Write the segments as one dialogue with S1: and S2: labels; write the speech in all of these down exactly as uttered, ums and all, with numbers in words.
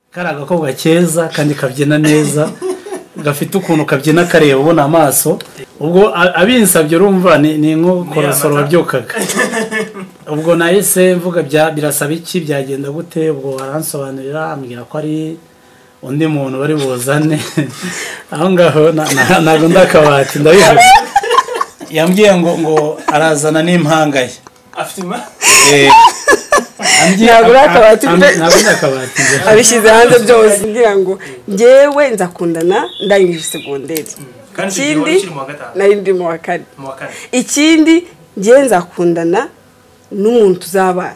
S1: kari agakobwa keza kandi kabyina neza gafite ukuntu kabyina kareba ubona amaso ubwo abinsabye urumva ni nko korosoro wabyukaga ubwo nahise mvuga bya birasaba iki byagenda gute ubwo aransobanurira ambwira ko ari undi muntu bari buzane aho ngaho nago ndakabati ndabivuga yambwiye ngo ngo arazana n'impangaye
S2: afite ima
S1: eh
S3: ntabwo akabati
S1: ntabwo ndakabati
S3: abishyize hanze byose ngira ngo ngewe nzakundana ndangije segonderi ikindi nari ndi mu wa kane ikindi ngewe nzakundana n'umuntu tuzabana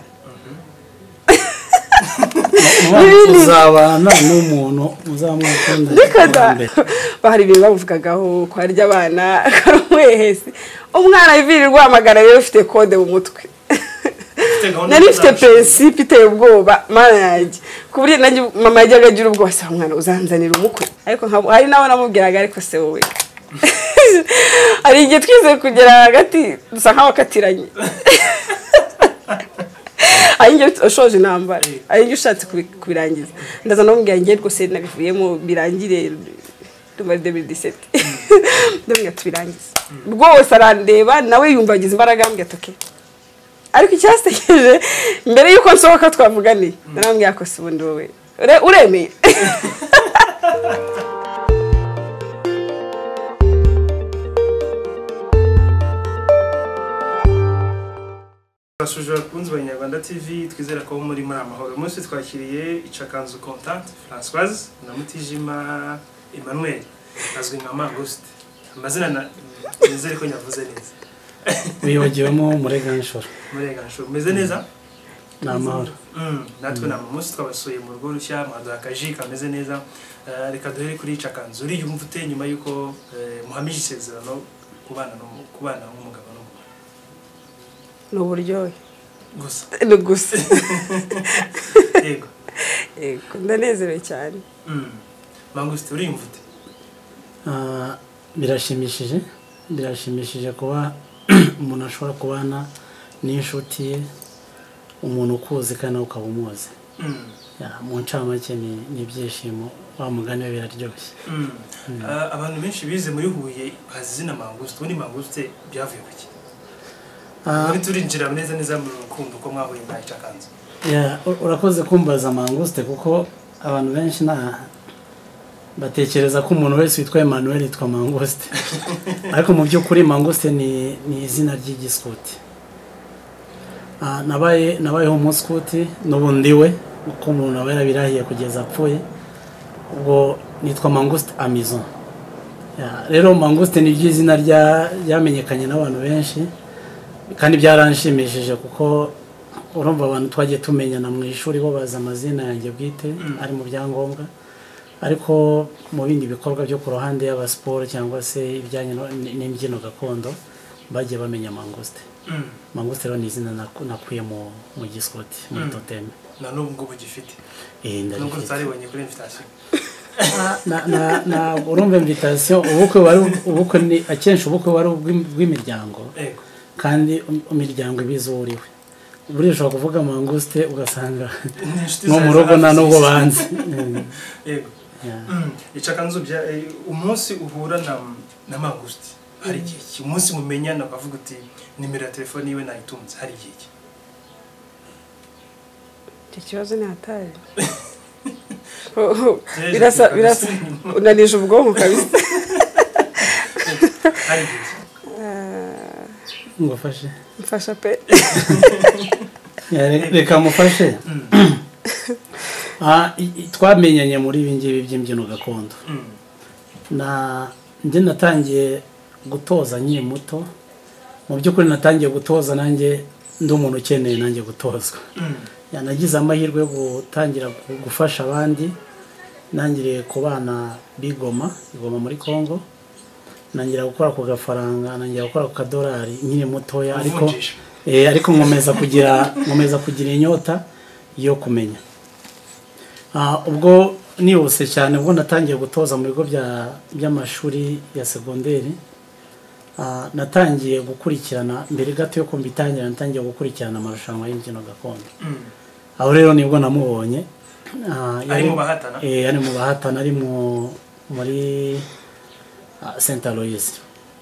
S1: uzabana n'umuntu muzamukunda
S3: bahari ibintu bavugagaho ko harya abana karumwehese umwana yivirirwa amagara rero ufite kode mu mutwe nari mfite principe iteye ubwoba mana yanjye ku buryo nanjye mama yajyaga agira ubwoba asa umwana uzanzanira umukwe ariko hari nawe namubwiraga ariko se wowe hari igihe twize kugera hagati dusa nk'abakatiranye ayinge ushoje intambara ayinge ushatse kubirangiza ndaza namubwira ngiye rwose nabivuyemo birangire muri deux mille dix-sept ndamubwira tubirangiza rwose arandeba nawe yumva agize imbaraga ambwira toke ariko icyasekeje mbere yuko nsohoka twavuganiye narambwira ko si ubundi wowe uremeye
S2: Basujura kunzi ba Inyarwanda T V twizera ko muri muri amahoro umunsi twakiriye Icakanzu Contente Francoise na Mutijima Emmanuel azwi nka Mangouste amazina na nizere ko yavuze neza
S1: wibagiwemo Mureganshuro
S2: Mureganshuro meze neza
S1: namahoro
S2: mm natwe na umunsi twabasuye mu rugo rushya mwaduha akaji kameze neza reka duhere kuri Icakanzu uri yumva ute nyuma yuko muhamije isezerano kubana no kubana nk'umugabo
S3: no buryo
S2: gusa
S3: no gusa
S2: yego
S3: yego ndanezerewe cyane
S2: mm Mangouste uri yumva ute
S1: ah birashimishije birashimishije kuba umuntu ashobora kubana n'inshuti ye umuntu ukuzi kandi ukaba umuzi ya mu ncamake ni ibyishimo wa mugani we biraryoshye
S2: abantu benshi bize muri Huye bazina Mangouste ubundi Mangouste byavuye kuki muri turinjira neza neza mu rukundo ko mwahuye na Icakanzu
S1: ya urakoze kumbaza Mangouste kuko abantu benshi na batekereza ko umuntu wese witwa Emmanuel yitwa Mangouste ariko mu by'ukuri Mangouste ni ni izina ry'igiskuti ah nabaye nabaye ho muskuti n'ubundi we uko umuntu aba yarabirahiye kugeza apfuye ubwo nitwa Mangouste Amizon ya rero Mangouste ni izina rya yamenyekanye n'abantu benshi kandi byaranshimishije kuko urumva abantu twagiye tumenyana mu ishuri bo baza amazina yanjye bwite ari mu byangombwa ariko mu bindi bikorwa byo ku ruhande y'aba sport cyangwa se ibijyanye n'imbyino gakondo bagiye bamenya Mangouste Mangouste rero ni izina nakuye mu mu giskuti muri totem
S2: na n'ubu ngo bugifite
S1: eh ndari
S2: n'ubwo zaribonye kuri invitation
S1: na na na urumva invitation ubukwe wari ubukwe ni akenshi ubukwe wari bw'imiryango
S2: yego
S1: kandi imiryango ibizuriwe buri ushobora kuvuga Mangouste ugasanga no mu rugo na nubwo banze
S2: yego Icakanzu bya umunsi uhura na na Mangouste hari iki umunsi mumenyana ukavuga uti nimero ya telefone iwe nayitunze hari iki
S3: ikibazo ni hatari birasa birasa unanije ubwonko kabisa
S2: hari iki
S1: ngufashe
S3: mfasha pe
S1: reka mufashe ah twamenyanye muri ibingibi by'imbyino gakondo na nje natangiye gutoza nyine muto mu by'ukuri natangiye gutoza nanjye ndi umuntu ukeneye nanjye gutozwa yanagize amahirwe yo gutangira gufasha abandi nangiriye kubana bigoma igoma muri Kongo nangira gukora ku gafaranga nangira gukora ku kadolari nyine mutoya ariko eh ariko nkomeza kugira nkomeza kugira inyota yo kumenya ah ubwo niyose cyane ubwo natangiye gutoza mu bigo bya by'amashuri ya segonderi ah natangiye gukurikirana mbere gato yo kumbitangira natangiye gukurikirana amarushanwa y'imbyino gakondo aho rero nibwo namubonye
S2: ari mu bahatana
S1: eh ari mu bahatana ari mu muri Saint Aloys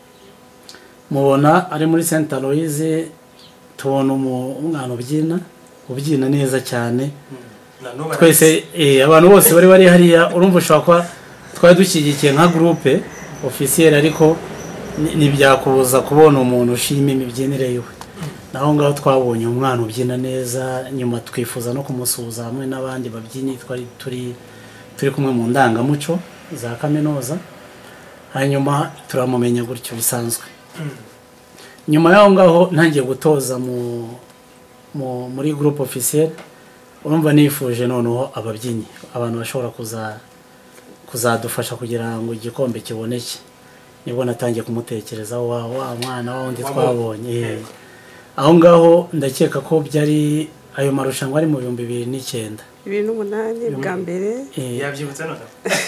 S1: mubona ari muri Saint Aloys tubona umwana ubyina ubyina neza cyane twese eh abantu bose bari bari hariya urumva ushaka kwa twari dushyigikiye nka groupe officiel ariko nibyakubuza kubona umuntu ushima imibyinire yiwe naho ngaho twabonye umwana ubyina neza nyuma twifuza no kumusuhuza hamwe n'abandi babyinyi twari turi turi kumwe mu ndangamuco za kaminuza hanyuma turamumenya gutyo bisanzwe nyuma yaho ngaho ntangiye gutoza mu muri groupe officiel urumva nifuje noneho ababyinnyi abantu bashobora kuza kuzadufasha kugira ngo igikombe kiboneke nibwo natangiye kumutekerezaho wa wa mwana wundi twabonye aho ngaho ndakeka ko byari ayo marushanwa ari mu bihumbi bibiri n'icyenda
S3: bibiri n'umunani bwa mbere
S2: yabyibutse none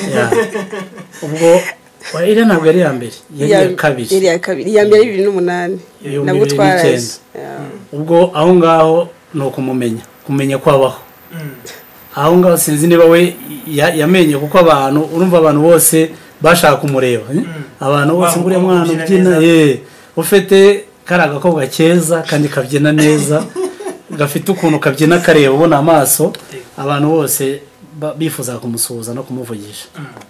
S1: ubwo iri ntabwo yari ya mbere yari ya kabiri
S3: yari ya kabiri iya mbere bibiri n'umunani nabwo twaraje
S1: ubwo aho ngaho no kumumenya kumenya kwabaho aho ngaho sinzi niba we yamenye kuko abantu urumva abantu bose bashaka kumureba abantu bose ngure mwana ubyina eh ufite karaga ko gakeza kandi kabyina neza gafite ukuntu kabyina kareba ubona amaso abantu bose bifuza kumusuhuza no kumuvugisha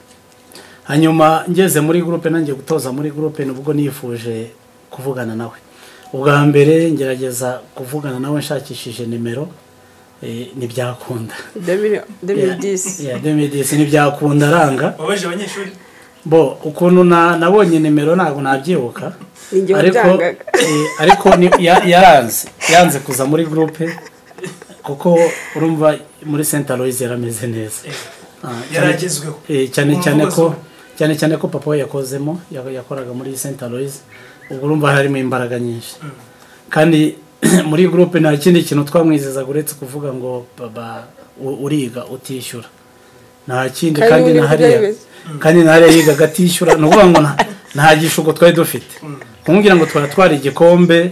S1: hanyuma ngeze muri groupe nanjye gutoza muri groupe nubwo nifuje kuvugana nawe ubwa mbere ngerageza kuvugana nawe nshakishije nimero eh nibyakunda
S3: deux mille dix
S1: yeah deux mille dix nibyakunda aranga
S2: wabaje abanyeshuri
S1: bo ukuntu nabonye nimero ntago nabyibuka ariko ariko yaranze yanze kuza muri groupe kuko urumva muri Saint Aloys yarameze neza
S2: yaragezweho
S1: cyane cyane ko cyane cyane ko papa we yakozemo yakoraga muri Saint Aloys ubwo urumva harimo imbaraga nyinshi kandi muri groupe nta kindi kintu twamwizeza guretse kuvuga ngo baba uriga utishyura nta kindi kandi na hariya kandi na hariya yiga gatishyura no kuvuga ngo nta gishugo twari dufite kumubwira ngo twara twari igikombe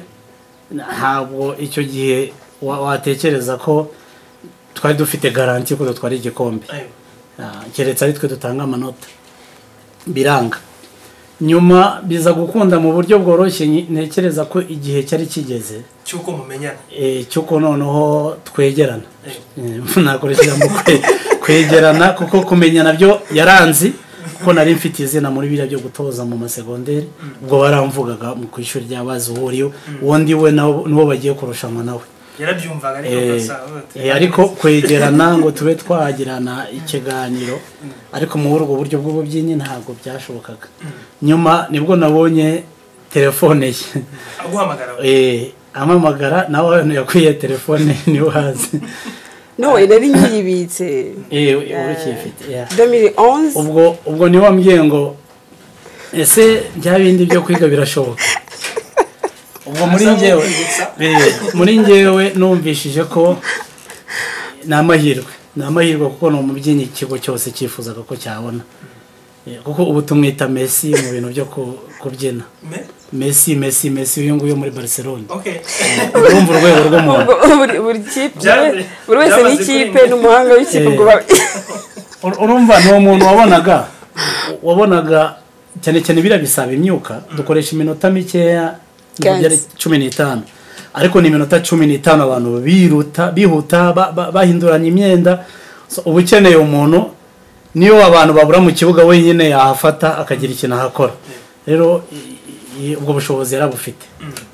S1: ntabwo icyo gihe watekereza ko twari dufite garanti ko twari igikombe keretse ari twe dutanga amanota biranga nyuma biza gukunda mu buryo bworoshye ntekereza ko igihe cyari kigeze
S2: cyuko mumenyana
S1: eh cyuko noneho twegerana nakoresha mu kwegerana kuko kumenya nabyo yaranzi ko nari mfite izina muri bira byo gutoza mu masegonderi ubwo baramvugaga mu kwishuri ry'abazi uriyo wondi we nabo bagiye kurushanwa nawe
S2: yarabyumvaga ariko
S1: eh ariko kwegerana ngo tube twagirana ikiganiro ariko mu buryo buryo bw'ububyinyi ntabwo byashobokaga nyuma nibwo nabonye telefone ye
S2: aguhamagara
S1: eh amamagara nawe yakwiye telefone ni wazi
S3: no nari nyibitse
S1: eh urukifite yeah
S3: deux mille onze
S1: ubwo ubwo ni wambwiye ngo ese bya bindi byo kwiga birashoboka ubwo muri ngewe muri ngewe numvishije ko namahirwe namahirwe kuko no mubyinyi ikigo cyose cyifuzaga ko cyabona kuko ubu tumwita Messi mu bintu byo kubyina Messi Messi Messi uyu nguyu muri Barcelona
S2: okay
S1: urumva urwego rw'umuntu
S3: buri kipe buri wese ni kipe n'umuhanga w'ikipe ngo
S1: urumva no umuntu wabonaga wabonaga cyane cyane bira bisaba imyuka dukoresha iminota mikeya byari cumi n'itanu ariko ni iminota cumi n'itanu abantu biruta bihuta bahinduranya imyenda ubukeneye umuntu niyo abantu babura mu kibuga wenyine yahafata akagira ikintu ahakora rero ubwo bushobozi yarabufite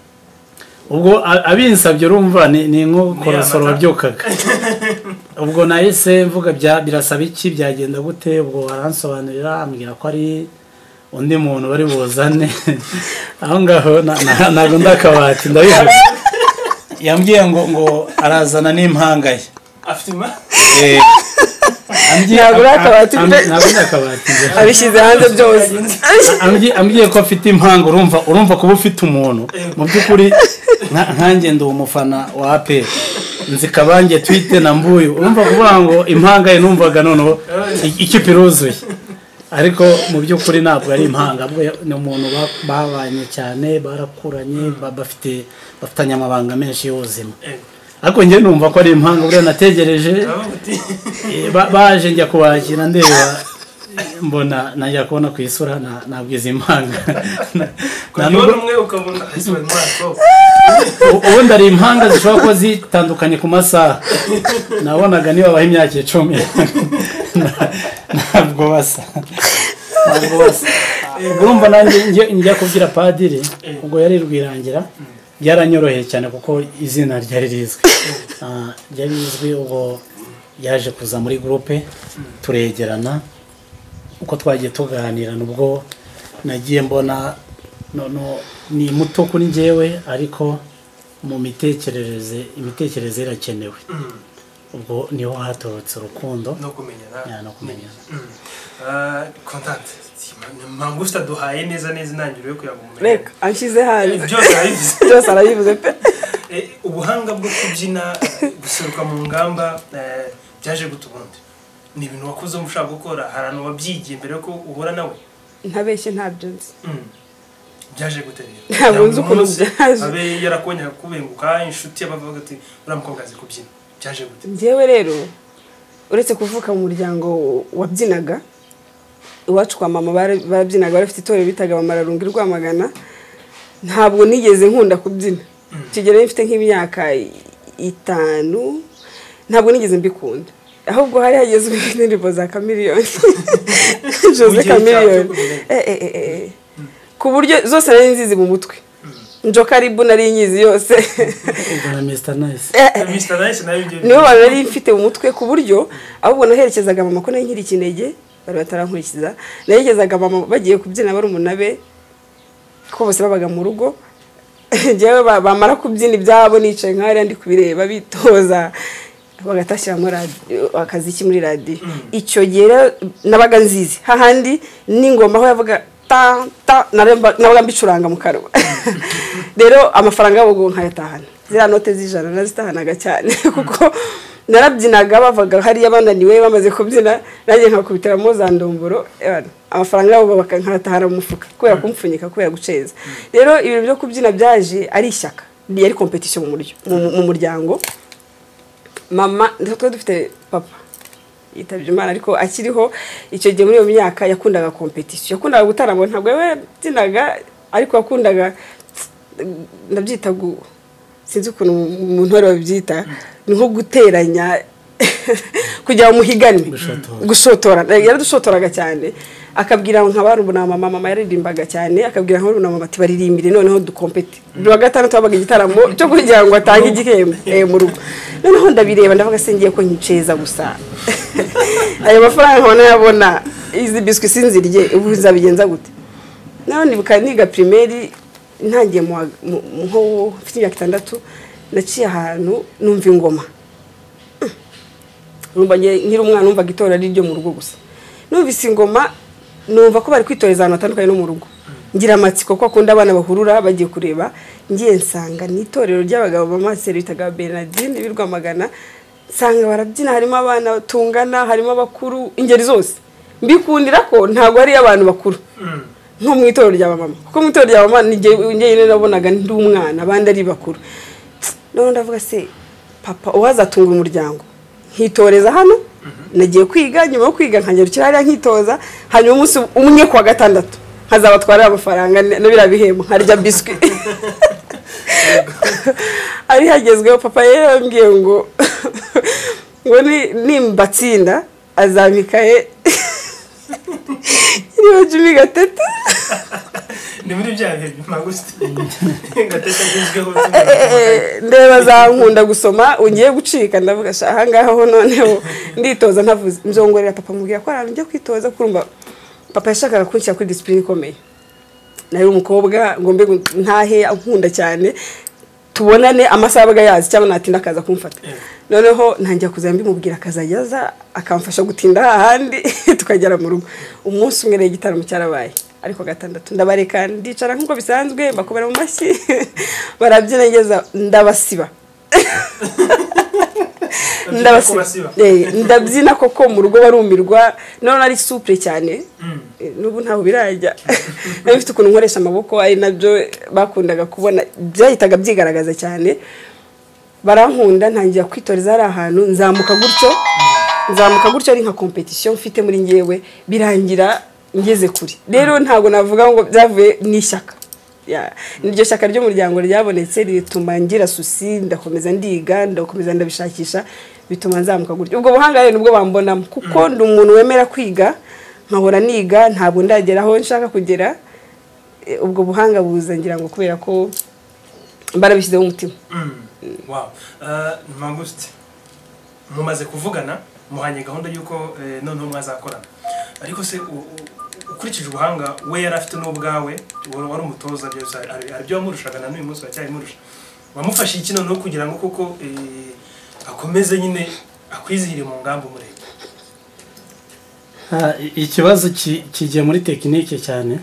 S1: ubwo abinsabye urumva ni nko korasoro babyukaga ubwo nahise mvuga bya birasaba iki byagenda gute ubwo waransobanurira ambwira ko ari undi muntu bari buzane aho ngaho ntago ndakabati ndabivuga yambwiye ngo ngo arazana n'impanga ye
S2: afite ma
S1: eh
S3: ntabwo akabati
S1: ntabwo akabati
S3: abishyize hanze byose
S1: ambwiye ko afite impanga urumva urumva kuba ufite umuntu mu by'ukuri nkanjye ndi umufana wa A P R nzi kabange twite na mbuyu urumva kuvuga ngo impanga ye numvaga noneho ikipe iruzuye ariko mu by'ukuri ntabwo ari impanga bwo ni umuntu babanye cyane barakuranye bafite bafitanye amabanga menshi y'ubuzima ariko njye numva ko ari impanga buriya nategereje baje njya kubakira ndeba mbona najya kubona ku isura nabwiza impanga ubundi ari impanga zishobora kuba zitandukanye ku masaha nabonaga niba baha imyaka icumi ntabwo basa ntabwo basa urumva nanjye njya kubwira padiri ubwo yari rwirangira byaranyoroheye cyane kuko izina ryari rizwi ryari rizwi ubwo yaje kuza muri groupe turegerana uko twagiye tuganira nubwo nagiye mbona no ni muto kuri njyewe ariko mu mitekerereze imitekerereze irakenewe ubwo niho hatorotse urukundo
S2: no kumenyana
S1: no kumenyana
S2: Contente Mangouste duhaye neza neza intangiriro yo kuyagumenye
S3: reka anshize hali
S2: byose arabivuze
S3: byose arabivuze pe
S2: ubuhanga bwo kubyina guseruka mu ngamba byaje gutubundi ni ibintu wakoze mushaka gukora harano wabyigiye mbere ko uhora nawe
S3: ntabeshye ntabyo nzi
S2: byaje guterera
S3: ntabwo nzi ukuntu byaje
S2: abe yarakonya kubenguka inshuti y'abavuga ati uramukobwa azi kubyina byaje gute
S3: njyewe rero uretse kuvuka mu muryango wabyinaga iwacu kwa mama barabyinaga barafite itorero bitaga bamararungi rw'amagana ntabwo nigeze nkunda kubyina kigere mfite nk'imyaka itanu ntabwo nigeze mbikunda ahubwo hari hagezwe indirimbo za Chameleone Jose Chameleone eh eh eh ku buryo zose nari nzizi mu mutwe njo karibu nari nyizi yose
S1: ubona Mister Nice
S2: Mister Nice nayo ngiye
S3: niyo bari mfite mu mutwe ku buryo ahubwo naherekezaga mama ko nari nkiri kinege bari batarankurikiza naherekezaga mama bagiye kubyina bari umunabe ko bose babaga mu rugo jewe bamara kubyina ibyabo nicaye nkari ndi kubireba bitoza bagatashya muri radio akazi ki muri radio icyo gihe nabaga nzizi hahandi n'ingoma aho yavuga ta ta nabaga mbicuranga mu karwa rero amafaranga yabo nkayatahana zira note z'ijana nazitahanaga cyane kuko narabyinaga bavuga hari yabananiwe bamaze kubyina nanjye nkakubiteramo za ndomboro amafaranga yabo bakankatahana mu mufuka kubera kumfunyika kubera guceza rero ibintu byo kubyina byaje ari ishyaka yari competition mu muryo mu muryango mama ndetse dufite papa yitabye Imana ariko akiriho icyo gihe muri iyo myaka yakundaga competition yakundaga gutaramo ntabwo yabyinaga ariko yakundaga ndabyita sinzi ukuntu umuntu wari wabyita ni nko guteranya kugira ngo muhigane gushotora yaradushotoraga cyane akabwira nk'abarubuna mama mama yaririmbaga cyane akabwira nk'abarubuna mama ati baririmbire noneho dukompete bwa gatandatu babaga igitaramo cyo kugira ngo atange igihembo mu rugo noneho ndabireba ndavuga se ngiye ko nkiceza gusa ayo mafaranga nkabona yabona izi biscuit sinzirye ubu zabigenza gute naho nibuka niga primaire ntangiye mu nko mfite imyaka itandatu naciye ahantu numva ingoma numva nkiri umwana numvaga itora ari ryo mu rugo gusa numvise ingoma numva ko bari kwitoreza ahantu hatandukanye no mu rugo ngira amatsiko ko akunda abana bahurura bagiye kureba ngiye nsanga ni itorero ry'abagabo b'amaseri bitaga Bernardine birwamagana nsanga barabyina harimo abana tungana harimo abakuru ingeri zose mbikundira ko ntago ari abantu bakuru nko mu itorero rya mama kuko mu itorero rya mama nige nyine nabonaga ndi umwana abandi ari bakuru none ndavuga se papa uwazatunga umuryango nkitoreza hano nagiye kwiga nyuma yo kwiga nkangerukira hariya nkitoza hanyuma umunsi umwe kwa gatandatu nkazabatwara amafaranga n'abira bihembo nkarya biscuit ari hagezweho papa yambwiye ngo ngo nimbatsinda azamikaye iriho Jimmy Gatete
S2: ni muri bya bihe Mangouste Gatete agezweho
S3: ndeba zankunda gusoma ungiye gucika ndavuga aha ngaho ho noneho nditoza ntavuze mzongorera papa mubwira ko aranje kwitoza kurumva papa yashakaga kunshyira kuri discipline ikomeye nari umukobwa ngo mbe ntahe ankunda cyane tubonane amasabaga yazi cyangwa natinda akaza kumfata noneho ntangiye kuzambi mubwira akazayaza akamfasha gutinda hahandi tukagera mu rugo umunsi umwe rege gitaramo cyarabaye ariko gatandatu ndabareka ndicara nkuko bisanzwe bakobera mu mashyi barabyina ngeza ndabasiba ndabasiba ndabyina koko mu rugo barumirwa none ari souple cyane nubu ntaho birajya nabifite ukuntu nkoresha amaboko ari nabyo bakundaga kubona byahitaga byigaragaza cyane barankunda ntangira kwitoreza ari ahantu nzamuka gutyo nzamuka gutyo ari nka competition mfite muri ngewe birangira ngeze kuri rero ntago navuga ngo byavuye n'ishyaka ya niryo shyaka ry'umuryango ryabonetse rituma ngira susi ndakomeza ndiga ndakomeza ndabishakisha bituma nzamuka gutyo ubwo buhanga rero nubwo bambonamo kuko ndi umuntu wemera kwiga nkahora niga ntabwo ndageraho nshaka kugera ubwo buhanga buza ngira ngo kubera ko barabishyizeho umutima.
S2: Wow, Mangouste mumaze kuvugana muhanye gahunda yuko noneho mwazakorana ariko se ukurikije ubuhanga we yari afite n'ubwawe wari umutoza aribyo wamurushaga na n'uyu munsi wacyari murusha wamufashe iki noneho kugira ngo koko akomeze nyine akwizihire mu ngamba umurenge?
S1: Ikibazo kigiye muri tekinike cyane.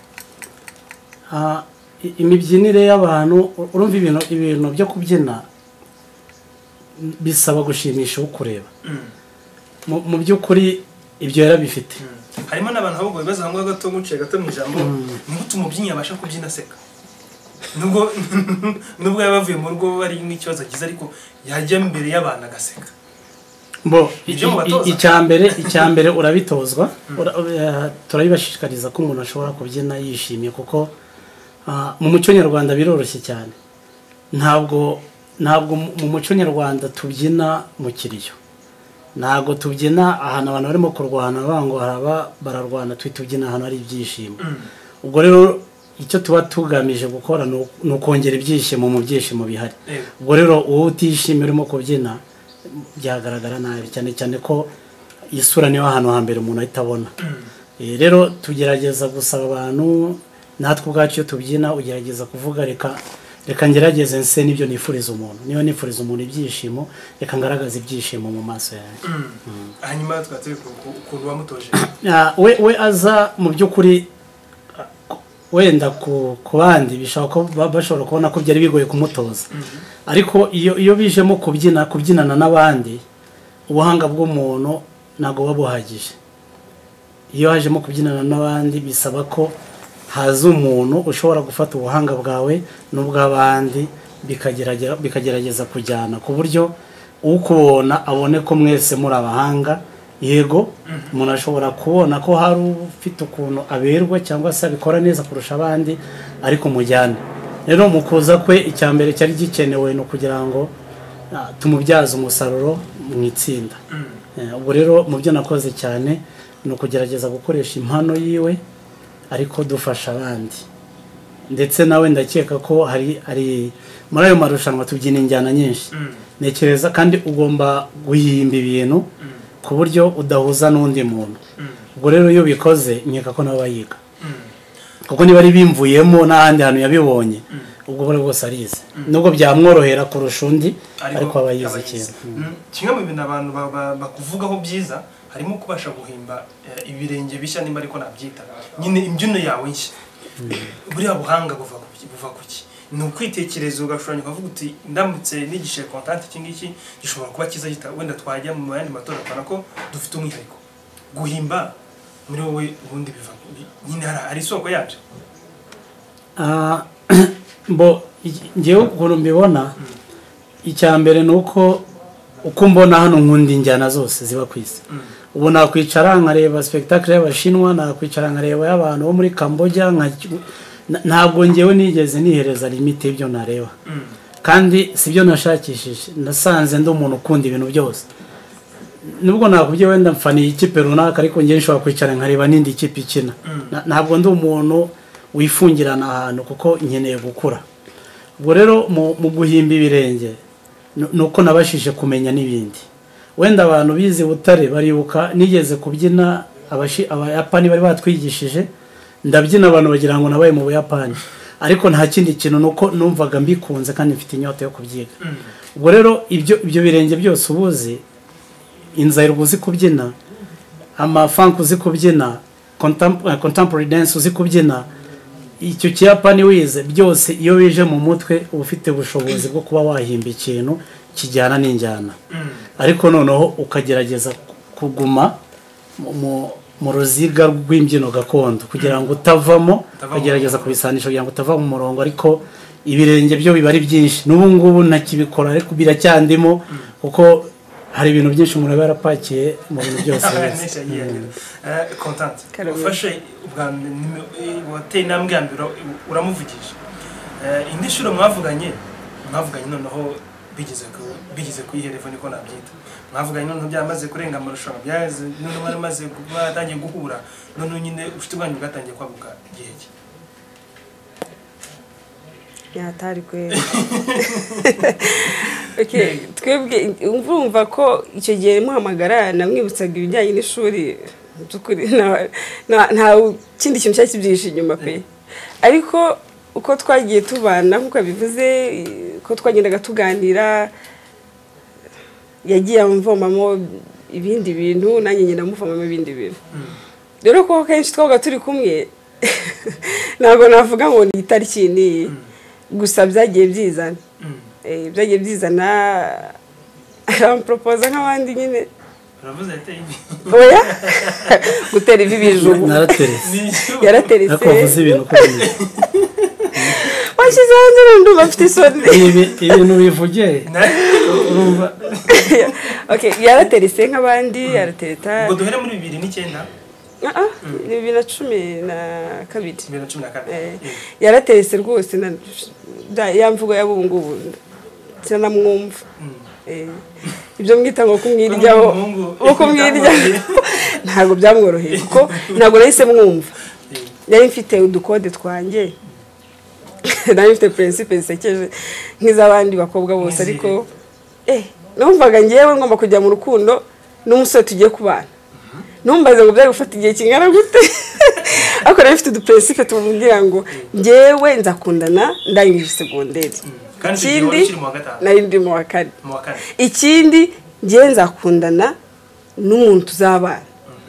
S1: Imibyinire y'abantu urumva ibintu ibintu byo kubyina bisaba gushimisha ukureba mu by'ukuri ibyo yarabifite.
S2: Harimo n'abantu ahubwo bibaza ngo gato guciye gato mu ijambo n'utu mubyinnyi abasha kubyina seka nubwo nubwo yabavuye mu rugo bari n'ikibazo kiza ariko yajya imbere y'abantu agaseka.
S1: Bo icyambere icyambere urabitozwa turabibashishikariza ko umuntu ashobora kubyina yishimiye kuko mu muco nyarwanda biroroshye cyane. Ntabwo ntabwo mu muco nyarwanda tubyina mu kiriyo, ntabwo tubyina ahantu abantu barimo kurwana bango haraba bararwana twitubyina ahantu hari ibyishimo. Ubwo rero icyo tuba tugamije gukora ni ukongera ibyishimo mu byishimo bihari. Ubwo rero uwo utishimiye urimo kubyina byagaragara nabi cyane cyane ko isura niyo ahantu hambere umuntu ahita abona. Rero tugerageza gusaba abantu natwe ubwacu iyo tubyina ugerageza kuvuga reka reka ngerageze nse nibyo nifuriza umuntu, niba nifuriza umuntu ibyishimo reka ngaragaza ibyishimo mu maso yanjye.
S2: Hanyuma twatse ukuntu wamutoje
S1: we we aza mu by'ukuri wenda ku bandi bishobora bashobora kubona ko byari bigoye kumutoza ariko iyo iyo bijemo kubyina kubyinana n'abandi ubuhanga bw'umuntu ntago babuhagije. Iyo hajemo kubyinana n'abandi bisaba ko haza umuntu ushobora gufata ubuhanga bwawe n'ubw'abandi bikagerageza bikagerageza kujyana ku buryo ukubona abone ko mwese muri abahanga. Yego umuntu ashobora kubona ko hari ufite ukuntu aberwa cyangwa se abikora neza kurusha abandi ariko mujyane. Rero mu kuza kwe icyambere cyari gikenewe no kugira ngo tumubyaze umusaruro mu itsinda. Ubwo rero mu byo nakoze cyane no kugerageza gukoresha impano yiwe ariko dufasha abandi ndetse nawe ndakeka ko hari ari muri ayo marushanwa tubyina injyana nyinshi. Nekereza kandi ugomba guhimba ibintu ku buryo udahuza n'undi muntu. Ubwo rero iyo bikoze nkeka ko nabo bayiga kuko niba ari bimvuyemo n'ahandi hantu yabibonye ubwo bari bwose arize nubwo byamworohera kurusha undi ariko aba yize ikintu.
S2: Kimwe mu bintu abantu bakuvugaho byiza harimo kubasha guhimba ibirenge bishya nimba ariko nabyita nyine imbyino yawe nshya. Buriya buhanga buva buva kuki? Ni ukwitekereza ugashushanya ukavuga uti ndamutse nigishe contente iki ngiki gishobora kuba kiza gita wenda twajya mu yandi matora kana ko dufite umwihariko. Guhimba muri wowe ubundi biva nyine hari isoko yabyo.
S1: Ah bo ngewe ukuntu mbibona icyambere nuko uko mbona hano nkundi injyana zose ziba kwisi. Ubu nakwicara nkareba spectacle y'abashinwa, nakwicara nkareba y'abantu bo muri Cambodia, ntabwo ngewe nigeze nihereza limite ibyo nareba. Kandi sibyo nashakishije, nasanze ndi umuntu ukunda ibintu byose. Nubwo nakubye wenda mfaniye ikipe runaka ariko ngiye nshobora kwicara nkareba n'indi ikipe ikina. Ntabwo ndi umuntu wifungirana ahantu kuko nkeneye gukura. Ubwo rero mu guhimba ibirenge nuko nabashije kumenya n'ibindi. Wenda abantu bize Butare baribuka nigeze kubyina abayapani bari batwigishije ndabyina abantu bagira ngo nabaye mu Buyapani ariko nta kindi kintu nuko numvaga mbikunze kandi mfite inyota yo kubyiga. Ubwo rero ibyo ibyo birenge byose ubuzi inzairo uzi kubyina, amafunk uzi kubyina, contemporary dance uzi kubyina, icyo kiyapani wize byose iyo bije mu mutwe ufite ubushobozi bwo kuba wahimba ikintu kijyana n'injyana. Ariko noneho ukagerageza kuguma mu ruziga rw'imbyino gakondo kugira ngo utavamo, ukagerageza kubisanisha kugira ngo utava mu murongo ariko ibirenge byo biba ari byinshi n'ubu ngubu ntakibikora ariko biracyandimo kuko hari ibintu byinshi umuntu aba yarapakiye mu bintu byose
S2: Contente ufashe ubwa wateye intambwe ya mbere uramuvugisha indi nshuro mwavuganye mwavuganye noneho bigeze bigeze kuyiherevo niko nabyita mwavuganye noneho byamaze kurenga amarushanwa byaze noneho baramaze batangiye guhura noneho nyine ufite ubwanyu bwatangiye kwaguka igihe ki
S3: yatari kwe okay twebwe umvumva ko icyo gihe muhamagara namwibutsaga ibijyanye n'ishuri byukuri nta nta kindi kintu cyakibyihishe inyuma pe ariko uko twagiye tubana nkuko bivuze ko twagendaga tuganira yagiye amvomamo ibindi bintu nanjye nyine amuvomamo ibindi bintu rero ko kenshi twabaga turi kumwe ntabwo navuga ngo ni itariki ni gusa byagiye byizana eh byagiye byizana arampropose nk'abandi nyine
S2: uravuze ate ibi
S3: oya gutera ibi bijugu
S1: naraterese
S3: yaraterese
S1: nakovuze ibintu ko bimeze
S3: washize hanze n'undi bafite isoni
S1: ibintu bivugiye urumva
S3: okay yaraterese nk'abandi yaratereta
S2: ngo duhere muri bibiri n'icyenda
S3: ah ah ni bibiri na cumi na kabiri
S2: bibiri na cumi na kabiri
S3: yaraterese rwose yamvugo y'abungubu sinamwumva eh ibyo mwita ngo kumwiryaho uko kumwiryaho ntago byamworoheye kuko ntago nahise mwumva yari mfite udukode twanjye nari mfite principe zisekeje nk'izabandi bakobwa bose ariko eh numvaga ngiyewe ngomba kujya mu rukundo n'umusore tugiye kubana numbaze ngo byari gufata igihe kingana gute ariko nari mfite uduprincipe tumubwira ngo ngewe nzakundana ndangije secondaire ikindi nari ndi mu wa kane ikindi ngewe nzakundana n'umuntu tuzabana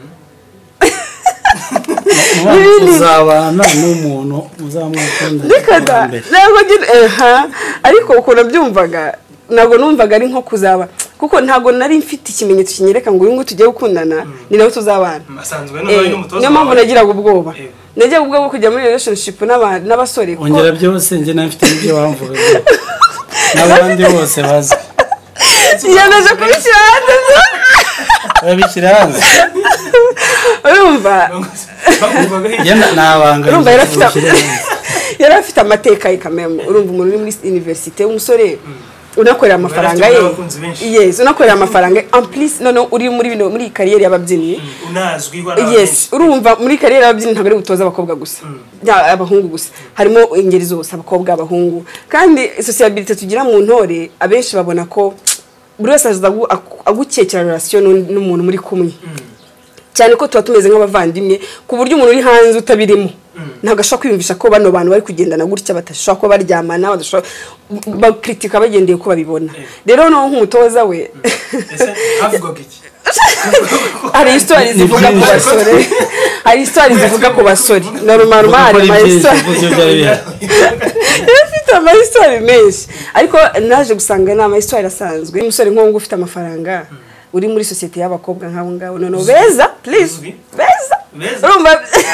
S1: uzabana n'umuntu uzamukunda
S3: ntabwo eha ariko uko nabyumvaga ntabwo numvaga ari nko kuzaba kuko ntabwo nari mfite ikimenyetso kinyereka ngo uyu nguyu tugiye gukundana ni nawe tuzabana niyo mpamvu nagiraga ubwoba nagiraga ubwoba bwo kujya muri relationship n'abasore
S1: ongera byose njye nawe mfite n'ibyo wamvuga n'abandi bose bazi
S3: yiyemeje kubishyira hanze
S1: babishyira hanze
S3: urumva
S1: nabanga
S3: urumva yari afite amateka yikamemo urumva umuntu uri muri universite w'umusore unakorera amafaranga ye yes unakorera amafaranga en plus none uri muri bino muri career y'ababyinnyi
S2: unazwi
S3: yes urumva muri career y'ababyinnyi ntabwo ari gutoza abakobwa gusa abahungu gusa harimo ingeri zose abakobwa abahungu kandi sociabilité tugira mu ntore abenshi babona ko buri wese agukekera relation n'umuntu muri kumwe cyane ko tuba tumeze nk'abavandimwe ku buryo umuntu uri hanze utabirimo ntabwo ashobora kwiyumvisha ko bano bantu bari kugendana gutya batashobora ko baryamana badashobora bakritika bagendeye ko babibona rero no nk'umutoza we
S2: avuga iki
S3: hari histoire zivuga ku basore hari histoire zivuga ku basore normal hari ma histoire afite ama histoire menshi ariko naje gusanga ni ama histoire asanzwe umusore nk'uwo ufite amafaranga uri muri societe y'abakobwa nk'abo ngabo none beza please beza urumva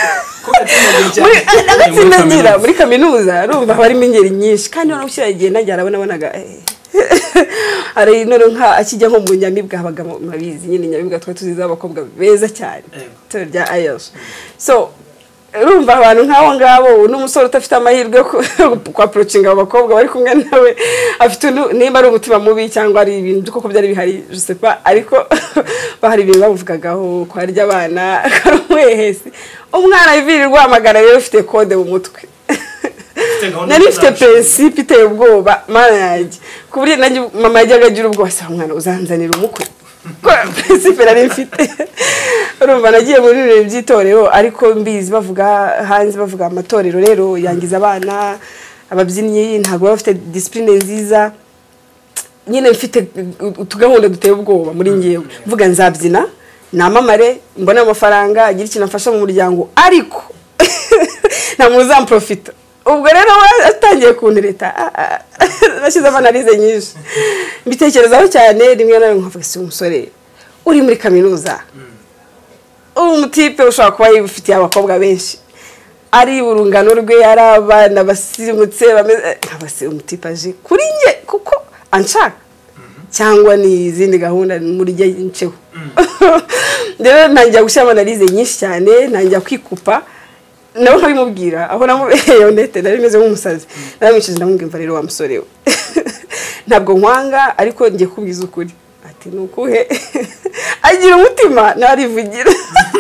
S3: muri muri kaminuza urumva harimo ingeri nyinshi kandi no gushyira igihe najya arabona bonaga ari none nka akijya nko mu nyamibwa habaga mabizi nyine nyamibwa twa tuziza abakobwa beza cyane turya ayos so urumva abantu nk'abo ngabo n'umusore utafite amahirwe kwa approaching abakobwa bari kumwe nawe afite nimba ari umutima mubi cyangwa ari ibintu koko byari bihari je sais pas ariko bahari ibintu bavugagaho ko harya abana karumwehesi umwana iviri rw'amagara rero ufite code mu mutwe nari mfite principe iteye ubwoba mana yanjye ku buryo nanjye mama yajyaga agira ubwoba sa mwana uzanzanira umukwe principe nari mfite urumva nagiye muri ibintu by'itorero ariko mbizi bavuga hanze bavuga amatorero rero yangiza abana ababyinnyi ntabwo bafite discipline nziza nyine mfite utugahunda duteye ubwoba muri ngewe mvuga nzabyina namamare mbona amafaranga agira ikintu afasha mu muryango ariko nta muntu uzamprofita ubwo rero atangiye kuntereta nashyize amanalize nyinshi mbitekerezaho cyane rimwe na rimwe nkavuga si umusore uri muri kaminuza ubu mutipe ushobora kuba yifitiye abakobwa benshi ari urungano rwe ari abana basirimutse bameze abase umutipaje kuri nge kuko anshaka cyangwa ni izindi gahunda muri gihe nceho rero nanjya gushyira analize nyinshi cyane nanjya kwikupa nawe nkabimubwira aho namubereye honete nari meze nk'umusazi naramwicaje ndamubwira rero wa musore we ntabwo nkwanga ariko ngiye kubwiza ukuri ati nukuhe agira umutima narivugira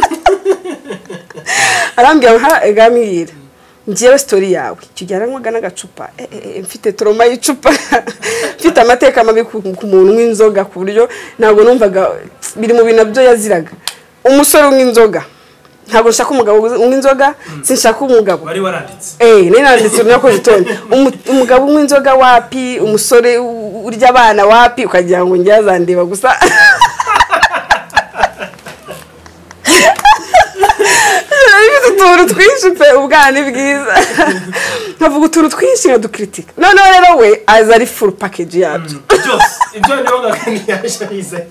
S3: arambwira nka gamira ngiye story yawe kijyana nkwaga n'agacupa mfite trauma y'icupa mfite amateka mabi ku muntu w'inzoga ku buryo ntabwo numvaga biri mu bintu byo yaziraga umusore w'inzoga ntabwo nshaka umugabo w'inzoga sinshaka umugabo
S2: wari waranditse
S3: eh nari nanditse nako gitondo umugabo w'inzoga wapi umusore urya abana wapi ukagira ngo njyazandeba gusa utuntu twinshi pe ubwana bwiza nkavuga utuntu twinshi nkadukritika noneho rero we aza ari full package yabyo
S2: byose ibyo niho gakanyasha bize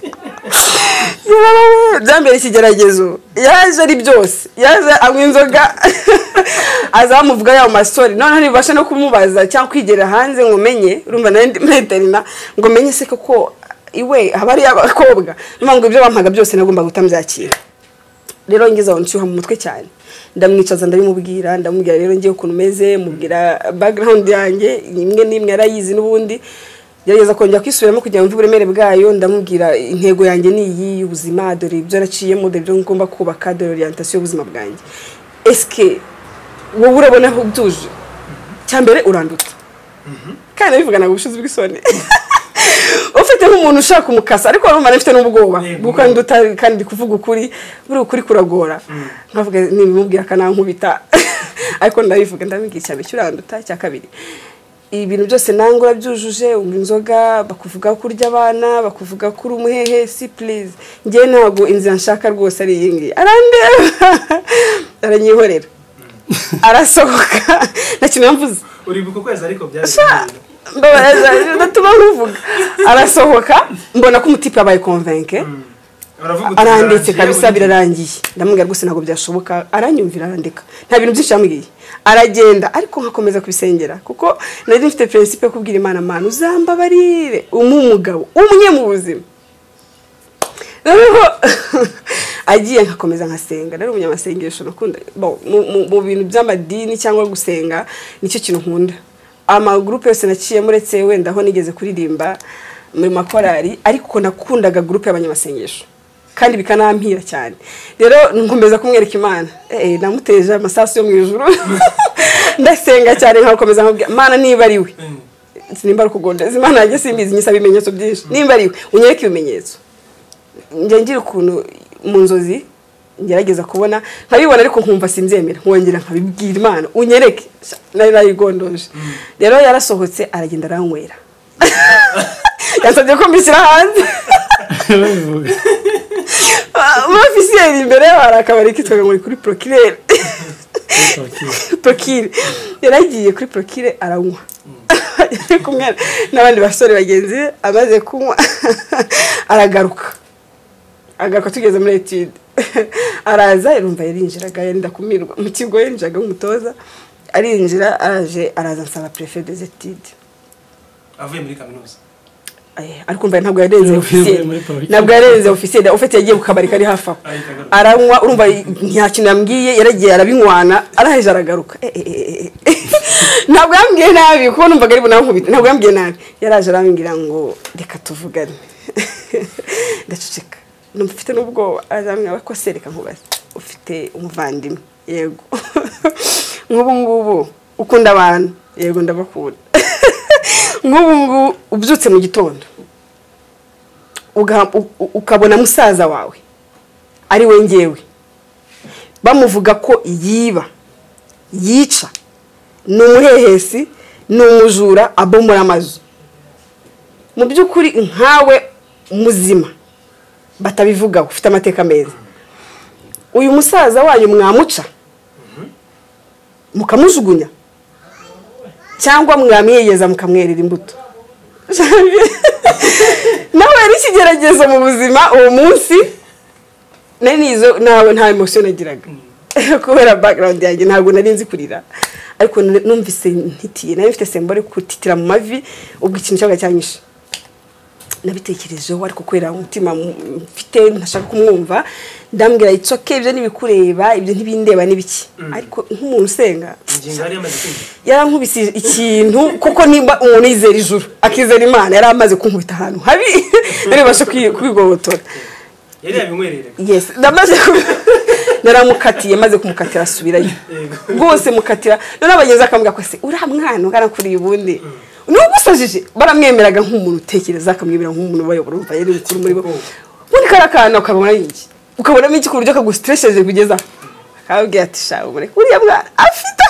S3: byambere ikigeragezo yaje ari byose yaje anywa inzoga aza bamuvuga yawo mastori noneho ntibasha no kumubaza cyangwa kwigera hanze ngo menye urumva nandi menterina ngo menye se koko iwe abari abakobwa ngo ibyo bampaga byose nagomba gutambyakira rero ngize aho nshyuha mu mutwe cyane ndamwicaza ndabimubwira ndamubwira rero ngiye ukuntu meze mubwira background yanjye imwe n'imwe yarayizi n'ubundi gerageza kongera kwisubiramo kugira ngo mve uburemere bwayo ndamubwira intego yanjye ni iyi ubuzima dore ibyo naciyemo dore ibyo ngomba kubaka dore orientation y'ubuzima bwanjye eske wowe urabona aho byuje cyambere uranduta kandi bivugana ubushizi bw'isoni ufite nk'umuntu ushaka umukasa ariko urumva nafite n'ubwoba buko nduta kandi kuvuga ukuri buri ukuri kuragora nkavuga nimubwira kanankubita ariko ndabivuga ndamubwira cyane cyuranduta cya kabiri ibintu byose nangura byujuje inzoga bakuvuga kurya abana bakuvuga kuri umuhehe si please ngiye ntago inzira nshaka rwose ari yingi arandeba aranyihorera arasohoka nakintu yamvuze
S2: uri buko kweza ariko byari
S3: mbabaza natuma nkuvuga arasohoka mbona ko umutipe yabaye convaincre aranditse kabisa birarangiye ndamubwira rwose ntago byashoboka aranyumvira arandika nta bintu byinshi yambwiye aragenda ariko nkakomeza kubisengera kuko nari mfite principe yo kubwira Imana mana uzambabarire umumugabo umwe mu buzima rero agiye nkakomeza nkasenga rero umunyamasengesho nakunda mu bintu by'amadini cyangwa gusenga nicyo kintu nkunda ama groupe yose naciye muretse wenda aho nigeze kuririmba muri makorari ariko nakundaga groupe y'abanyamasengesho kandi bikanampira cyane rero nkomeza kumwereka Imana eh namuteje amasasu yo mu ijuru ndasenga cyane nkakomeza nkabwira Imana niba ari we nimba rukugondeza Imana yaje simbizi nyisa bimenyetso byinshi nimba ari we unyereke ibimenyetso nje ngira ukuntu mu nzozi ngerageza kubona nkabibona ariko nkumva simbyemera nkongera nkabibwira Imana unyereke nari nayigondoje rero yarasohotse aragenda aranywera yansabye ko mbishyira hanze umufisiyeri imbere hari akabari kitwaga ngo kuri procureur procureur yaragiye kuri procureur aranywa ariko umwana n'abandi basore bagenzi amaze kunywa aragaruka agaruka tugeze muri etude araza irumva yarinjiraga yenda kumirwa mu kigo yinjaga nk'umutoza arinjira araje araza nsaba préfet des études
S2: avuye muri kaminuza
S3: ariko mbaye ntabwo yarenze officiel ntabwo yarenze officiel ufite yagiye kukabari kari hafa aranywa urumva nta kintu yambwiye yaragiye arabinywana araheje aragaruka ntabwo yambwiye nabi kuko numvaga ari bunankubita ntabwo yambwiye nabi yaraje arambwira ngo reka tuvugane ndaceceka numfite n'ubwo azamwe ko sereka nkubaza ufite umuvandimwe yego nk'ubu ngubu ukunda abantu yego ndabakunda nk'ubu ngubu ubyutse mu gitondo ukabona musaza wawe ari we ngewe bamuvuga ko yiba yica ni umuhehesi ni umujura abomora amazu mu by'ukuri nkawe muzima batabivuga ufite amateka meza uyu musaza wanyu mwamuca mukamujugunya cyangwa mwamwiyeza mukamwerera imbuto nawe ari ikigeragezo mu buzima uwo munsi nari nizo nawe nta emotion nagiraga kubera background yanjye ntabwo nari nzi kurira ariko numvise ntitiye nari mfite sembore kutitira mu mavi ubwo ikintu cyaga cyanyishe nabitekerejeho ariko kwera umutima mfite ntashaka kumwumva ndambwira it's okay ibyo nibikureba ibyo ntibindeba nibiki ariko nk'umuntu usenga yarankubise ikintu kuko nimba umuntu yizera ijuru akizera Imana yari amaze kunkubita ahantu habi nari basho kwigobotora
S2: yari yabimwerere
S3: yes ndamaze naramukatiye maze kumukatira asubirayo rwose mukatira none abageze akambwira ko se ura mwana ugana kuri ubundi n'ubusajije baramwemeraga nk'umuntu utekereza akamwibira nk'umuntu bayobora umva yari ukuri muri bo ubundi karakana ukabona yingi ukabona iki ku buryo kagustresheje kugeza akabwira ati shawo muri kuriya mwana afite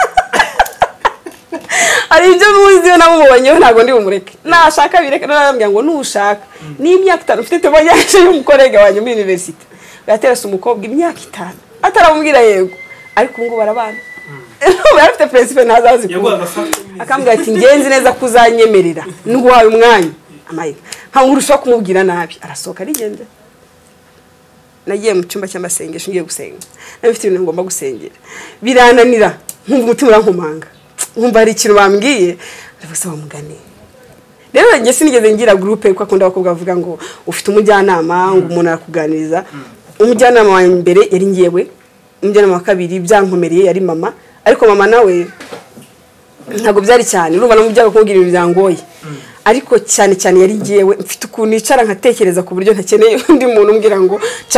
S3: ari ibyo muzi namubonyeho ntago ndi bumureke nashaka bireke narambwira ngo nushaka ni imyaka itanu ufite tebonyashe y'umukorege wanyu muri university yaterese umukobwa imyaka itanu ataramubwira yego ariko ngo barabana barafite principe ntazazi akambwira ati ngenzi neza kuzanyemerera n'uwawe umwanya amaye nkangurusha kumubwira nabi arasohoka rigende nagiye mu cyumba cy'amasengesho ngiye gusenga nabifite ibintu ngomba gusengera birananira nkumva umutima urankomanga nkumva hari ikintu bambwiye ndavuga bamugane rero njye sinigeze ngira groupe kuko akunda bakobwa bavuga ngo ufite umujyanama ngo umuntu arakuganiriza umujyanama wa mbere yari ngiyewe umujyanama wa kabiri byankomereye yari mama ariko mama nawe ntago byari cyane urumva namubyaga kumubwira ibintu byangoye ariko cyane cyane yari ngiyewe mfite ukuntu icara nkatekereza ku buryo ntakeneye undi muntu umbwira ngo ca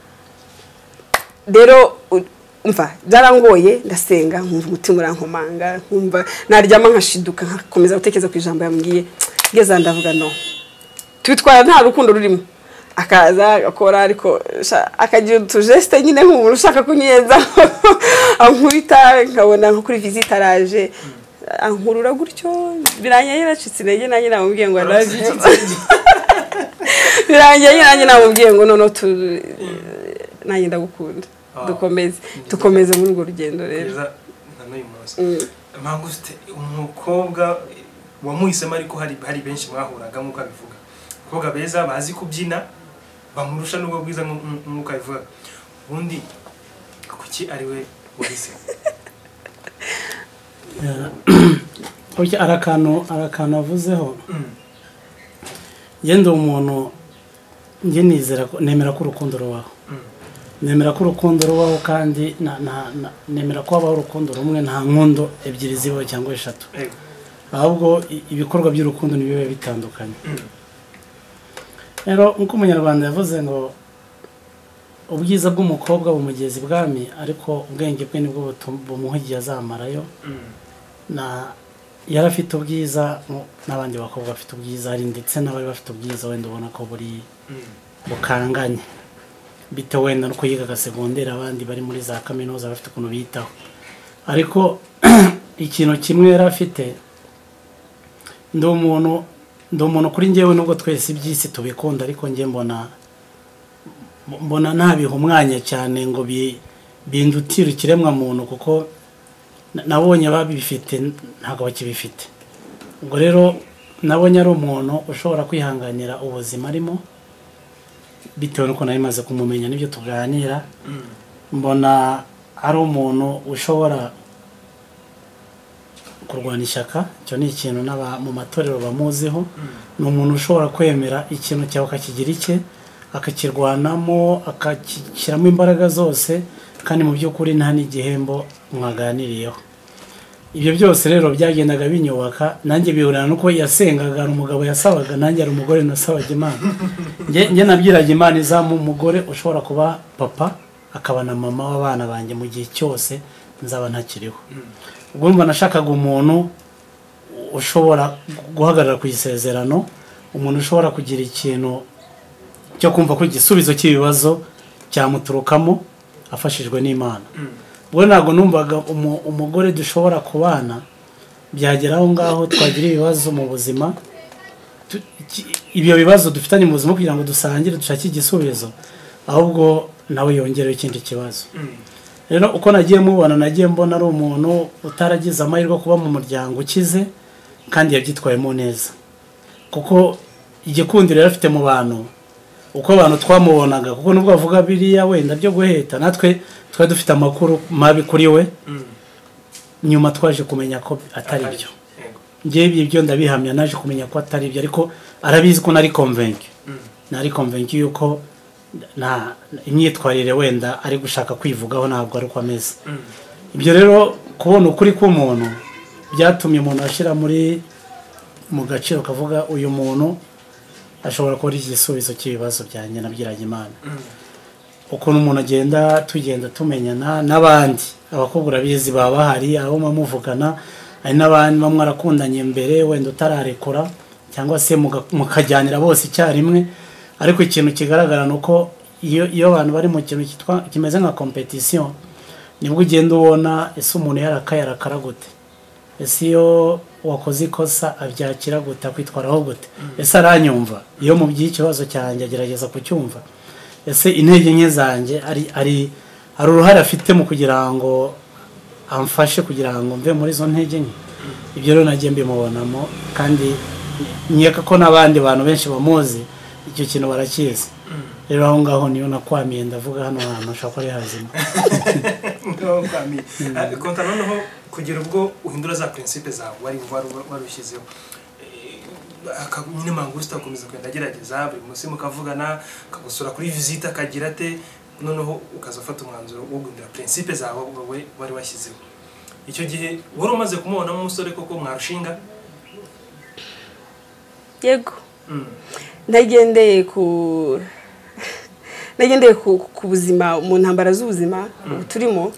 S3: rero umva byarangoye ndasenga nkumva umutima urankomanga nkumva naryama nkashiduka nkakomeza gutekereza ku ijambo yambwiye ngeza ndavuga no tubitwara nta rukundo rurimo akaza akora ariko akagira utujeste nyine nk'umuntu ushaka kunyeza ankubita nkabona nko kuri visite araje ankurura gutyo birangiye yaracitse intege nanjye namubwiye ngo nabyo birangiye nanjye namubwiye ngo nono tu nanjye ndagukunda dukomeze dukomeze muri urwo rugendo rero
S2: Mangouste umukobwa wamuhisemo ariko hari hari benshi mwahuraga nk'uko abivuga abakobwa beza bazi kubyina bamurusha n'ubwo bwiza nk'uko abivuga ubundi kuki ari we wahise
S1: oya arakano arakano avuzeho yenda umuntu nge nizera nemera ko urukundo rubaho nemera ko urukundo rubaho kandi nemera ko habaho urukundo rumwe nta nkundo ebyiri zibaho cyangwa eshatu ahubwo ibikorwa by'urukundo nibibe bitandukanye rero nkuko umunyarwanda yavuze ngo ubwiza bw'umukobwa bumugeza ibwami ariko ubwenge bwe nibwo bumuha igihe azamarayo na yarafite ubwiza n'abandi bakobwa bafite ubwiza hari ndetse n'abari bafite ubwiza wenda ubona ko buri bukanganye bitewe wenda no kuyiga segonderi abandi bari muri za kaminuza bafite ukuntu bitaho ariko ikintu kimwe yarafite ndi umuntu ndi umuntu kuri njyewe nubwo twese iby'isi tubikunda ariko njye mbona mbona nabiha umwanya cyane ngo bindutire ikiremwa muntu kuko nabonye babifite ntabwo bakibifite ubwo rero nabonye ari umuntu ushobora kwihanganira ubuzima arimo bitewe nuko nari maze kumumenya n'ibyo tuganira mbona ari umuntu ushobora kurwana ishyaka cyo ni ikintu n'aba mu matorero bamuziho ni umuntu ushobora kwemera ikintu cyawe akakigira icye akakirwanamo akakishyiramo imbaraga zose kandi mu by'ukuri nta n'igihembo mwaganiriyeho ibyo byose rero byagendaga binyubaka nanjye bihurana nuko yasengaga ari umugabo yasabaga nanjye ari umugore nasabaga Imana njye nabwiraga Imana izamu umugore ushobora kuba papa akaba na mama w'abana banjye mu gihe cyose nzaba ntakiriho ubwo mba nashakaga umuntu ushobora guhagarara ku isezerano umuntu ushobora kugira ikintu cyo kumva ko igisubizo cy'ibibazo cyamuturukamo afashijwe n'Imana ubwo ntabwo numvaga umugore dushobora kubana byagera aho ngaho twagira ibibazo mu buzima ibyo bibazo dufitanye mu buzima kugira ngo dusangire dushake igisubizo ahubwo nawe yongereho ikindi kibazo rero uko nagiye mubona nagiye mbona ari umuntu utaragize amahirwe kuba mu muryango ukize kandi yabyitwayemo neza kuko igikundiro yari afite mu bantu uko abantu twamubonaga kuko nubwo bavuga biriya wenda byo guheta natwe twari dufite amakuru mabi kuri we nyuma twaje kumenya ko atari byo ngiye ibyo ndabihamya naje kumenya ko atari byo ariko arabizi ko nari convaincu nari convaincu yuko na imyitwarire wenda ari gushaka kwivugaho ntabwo ari uko ameze ibyo rero kubona ukuri k'umuntu byatumye umuntu ashira muri mu gaciro kavuga uyu muntu ashobora kuba ari igisubizo cy'ibibazo byanjye nabyiranye Imana ukuntu umuntu agenda tugenda tumenyana n'abandi abakobwa urabizi baba bahari aho mumuvugana ari n'abandi bamwe arakundanye mbere wenda utararekura cyangwa se mukajyanira bose icyarimwe ariko ikintu kigaragara nuko iyo iyo abantu bari mu kintu kitwa kimeze nka competition nibwo ugenda ubona ese umuntu yarakaye arakara gute ese iyo wakoze ikosa abyakira gute kwitwaraho gute ese aranyumva iyo mu by'ikibazo cyanjye agerageza kucyumva ese intege nke zanjye ari ari ari uruhare afite mu kugira ngo amfashe kugira ngo mve muri zo ntege nke ibyo rero nagiye mbimubonamo kandi nyeka ko n'abandi bantu benshi bamuzi icyo kintu barakizi rero aho ngaho niyo nakwamiye ndavuga hano hantu ashaka ko ari hazima
S2: ngaho kwamiye konta noneho kugira ubwo uhindura za principe zawe wari warushyizeho nyine Mangouste akomeza kwenda agerageza buri munsi mukavugana akagusura kuri visite akagira ate noneho ukazafata umwanzuro wo guhindura principe zawe wowe wari washyizeho icyo gihe wari umaze kumubona umusore koko mwarushinga
S3: yego ndagendeye ku nagendeye ku buzima mu ntambara z'ubuzima turimo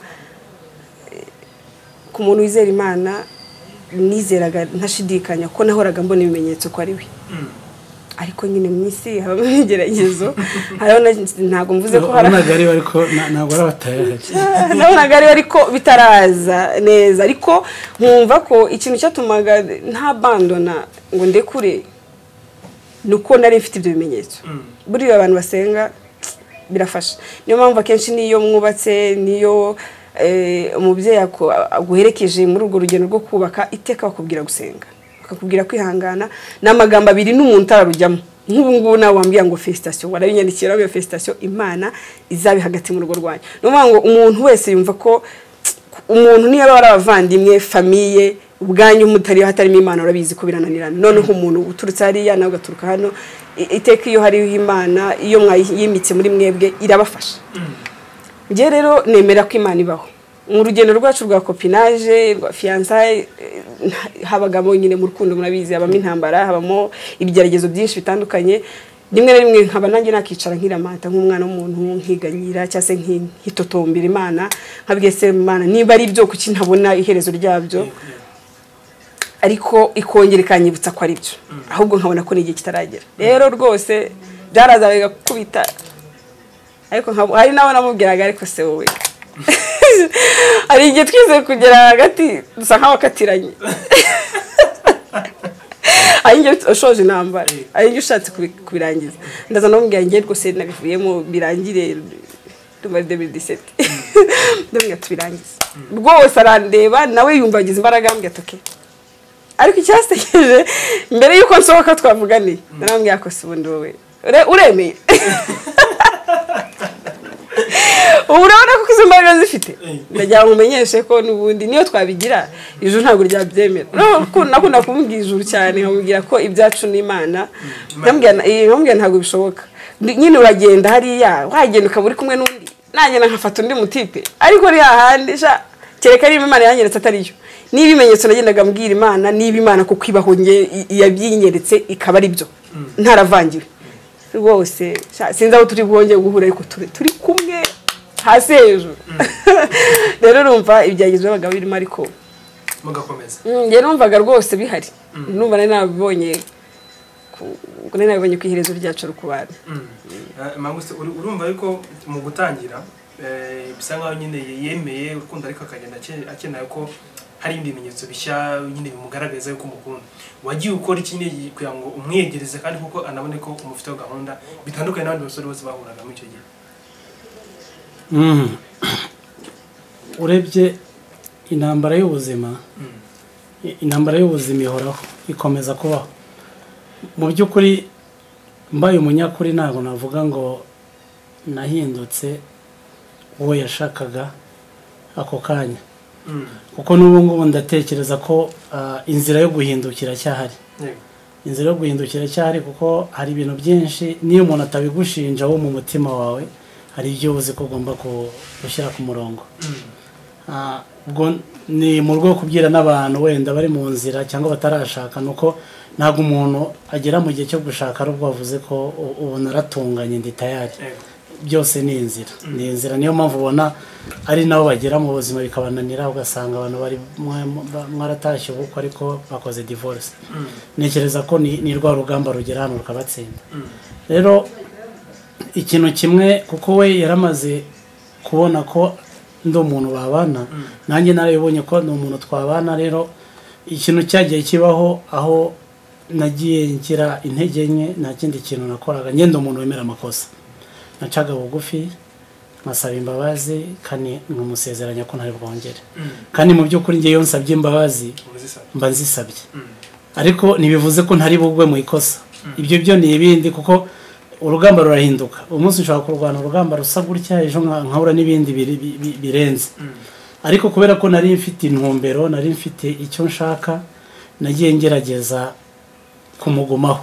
S3: ku muntu wizera Imana nizeraga ntashidikanya ko nahoraga mbona ibimenyetso ko ari we ariko nyine mu isi haba ibigeragezo hariho ntabwo mvuze ko hari
S1: nagari ariko ntabwo ari abatayaje
S3: nagari ariko bitaraza neza ariko nkumva ko ikintu cyatumaga nta bandona ngo ndekure nuko nari mfite ibyo bimenyetso buriya abantu basenga birafasha niyo mpamvu akenshi niyo mwubatse niyo umubyeyi aguherekeje muri urwo rugendo rwo kubaka iteka bakubwira gusenga bakakubwira kwihangana n'amagambo abiri n'umuntu utararujyamo nk'ubu ngubu nawe wambwira ngo felicitation warabinyandikira ngo felicitation Imana izabe hagati mu rugo rwanyu no ngo umuntu wese yumva ko umuntu niyo ari abavandimwe famille ubwanyu mutari hatarimo Imana urabizi ko birananirana noneho umuntu uturutse hariya nawe ugaturuka hano iteka iyo hariho Imana iyo mwayimitse muri mwebwe irabafasha nge rero nemera ko Imana ibaho mu rugendo rwacu rwa copinage rwa fiançailles habagamo nyine mu rukundo murabizi habamo intambara habamo ibigeragezo byinshi bitandukanye rimwe na rimwe nkaba nanjye nakicara nkiramata nk'umwana w'umuntu nkiganyira cyangwa se nkitotombira Imana nkabwiye se Imana niba ari byo kuki ntabona iherezo ryabyo ariko ikongera ikanyibutsa ko ari byo ahubwo nkabona ko n'igihe kitaragera rero rwose byarazaga kubita ariko hari nawe namubwiraga ariko se wowe ari igihe twize kugera hagati dusa nk'abakatiranye ari igihe ushoje intambara ari igihe ushatse kubirangiza ndaza namubwira ngiye rwose nabivuyemo birangire muri deux mille dix-sept ndamubwira tubirangize rwose arandeba nawe yumva agize imbaraga ambwira ati okay ariko icyasekeje mbere yuko nsohoka twavuganiye narambwira ko se ubundi wowe uremeye urabona ko izo mbaraga zifite ndagira ngo umenyeshe ko n'ubundi niyo twabigira ijuru ntabwo ryabyemera nakunda kumubwira ijuru cyane nkamubwira ko ibyacu n'Imana ndamubwira ntabwo bishoboka nyine uragenda hariya wagenda ukaba uri kumwe n'undi nagenda nkafata undi mutipe ariko ari hahandi kereka niba Imana yanyeretse atariyo niba ibimenyetso nagendaga mbwira Imana niba Imana kuko ibaho nge yabyinyeretse ikaba ari byo ntaravangiwe rwose sinzi aho turi bwongeye guhura ariko turi kumwe hasi hejuru rero urumva ibyagezo abagabo birimo ariko
S2: mugakomeza
S3: nge numvaga rwose bihari numva nari nabibonye nari nabibonye ku iherezo ryacu rukubana
S2: Mangouste urumva yuko mu gutangira bisa nkaho nyine yemeye urukundo ariko akagenda akeneye ko hari ibimenyetso bishya nyine bimugaragaza yuko umukunda wagiye ukora ikindi kugira ngo umwegereze kandi kuko anabone ko umufiteho gahunda bitandukanye n'abandi basore bose bahuraga muri icyo gihe
S1: urebye intambara y'ubuzima intambara y'ubuzima ihoraho ikomeza kubaho mu by'ukuri mbaye umunyakuri ntabwo navuga ngo nahindutse uwo yashakaga ako kanya kuko n'ubu ngubu ndatekereza ko inzira yo guhindukira cyahari inzira yo guhindukira cyahari kuko hari ibintu byinshi niyo umuntu atabigushinja wo mu mutima wawe hari ibyo uzi ko ugomba gushyira ku murongo ubwo ni mu rwego kubwira n'abantu wenda bari mu nzira cyangwa batarashaka nuko ntabwo umuntu agera mu gihe cyo gushaka ari ubwo wavuze ko ubu naratunganye ndi tayari byose ni inzira ni inzira niyo mpamvu ubona ari nabo bagera mu buzima bikabananira ugasanga abantu bari mwaratashye ubukwe ariko bakoze divorce ntekereza ko ni rwa rugamba rugera hano rukabatsinda rero ikintu kimwe kuko we yaramaze kubona ko ndi umuntu babana nanjye narabibonye ko ni umuntu twabana rero ikintu cyagiye kibaho aho nagiye ngira intege nke nta kindi kintu nakoraga ngenda umuntu wemera amakosa nacaga bugufi nkasaba imbabazi kandi nkamusezeranya ko ntari bwongere kandi mu by'ukuri ngiye iyo nsabye imbabazi mba nzisabye ariko ntibivuze ko ntari bugwe mu ikosa ibyo byo ni ibindi kuko urugamba rurahinduka umunsi nshobora kurwana urugamba rusa gutya ejo nkahura n'ibindi birenze ariko kubera ko nari mfite intumbero nari mfite icyo nshaka nagiye ngerageza kumugumaho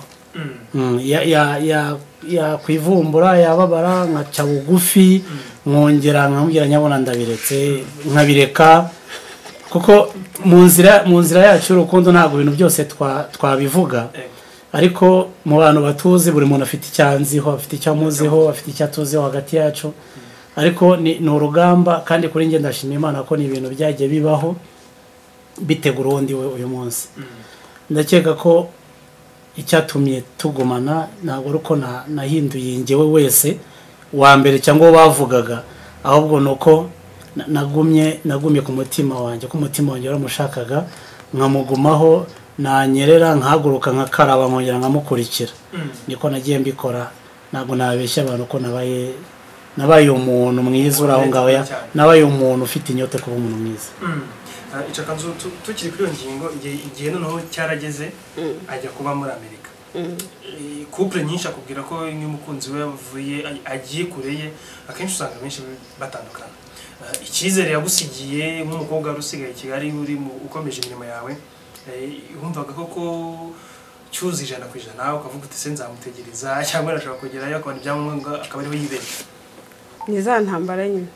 S1: yakwivumbura yababara nkaca bugufi nkongera nkamubwira nyabona ndabiretse nkabireka kuko mu nzira mu nzira yacu y'urukundo ntabwo ibintu byose twabivuga ariko mu bantu batuzi buri muntu afite icyanziho afite icyo amuziho afite icyo atuziho hagati yacu ariko ni urugamba kandi kuri njye ndashimira Imana ko ni ibintu byagiye bibaho bitegura uwundi we uyu munsi ndakeka ko icyatumye tugumana ntabwo ari uko nahinduye njyewe wese wa mbere cyangwa bavugaga ahubwo ni uko nagumye nagumye ku mutima wanjye ko umutima wanjye waramushakaga nkamugumaho nanyerera nkahaguruka nkakaraba nkongera nkamukurikira niko nagiye mbikora ntabwo nabeshya abantu ko nabaye nabaye umuntu mwiza uri aho ngaho nabaye umuntu ufite inyota kuba umuntu mwiza
S2: Icakanzu tukiri kuri iyo ngingo igihe noneho cyarageze ajya kuba muri Amerika couple nyinshi akubwira ko n'umukunzi we yavuye agiye kure ye akenshi usanga benshi batandukana icyizere yagusigiye nk'umukobwa rusigaye i Kigali uri ukomeje imirimo yawe wumvaga koko cyuzi ijana ku ijana ukavuga uti se nzamutegereza cyangwa arashobora kugerayo akabona ibyangombwa akaba ariho yibera
S3: ni za ntambara nyine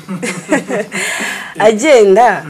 S3: agenda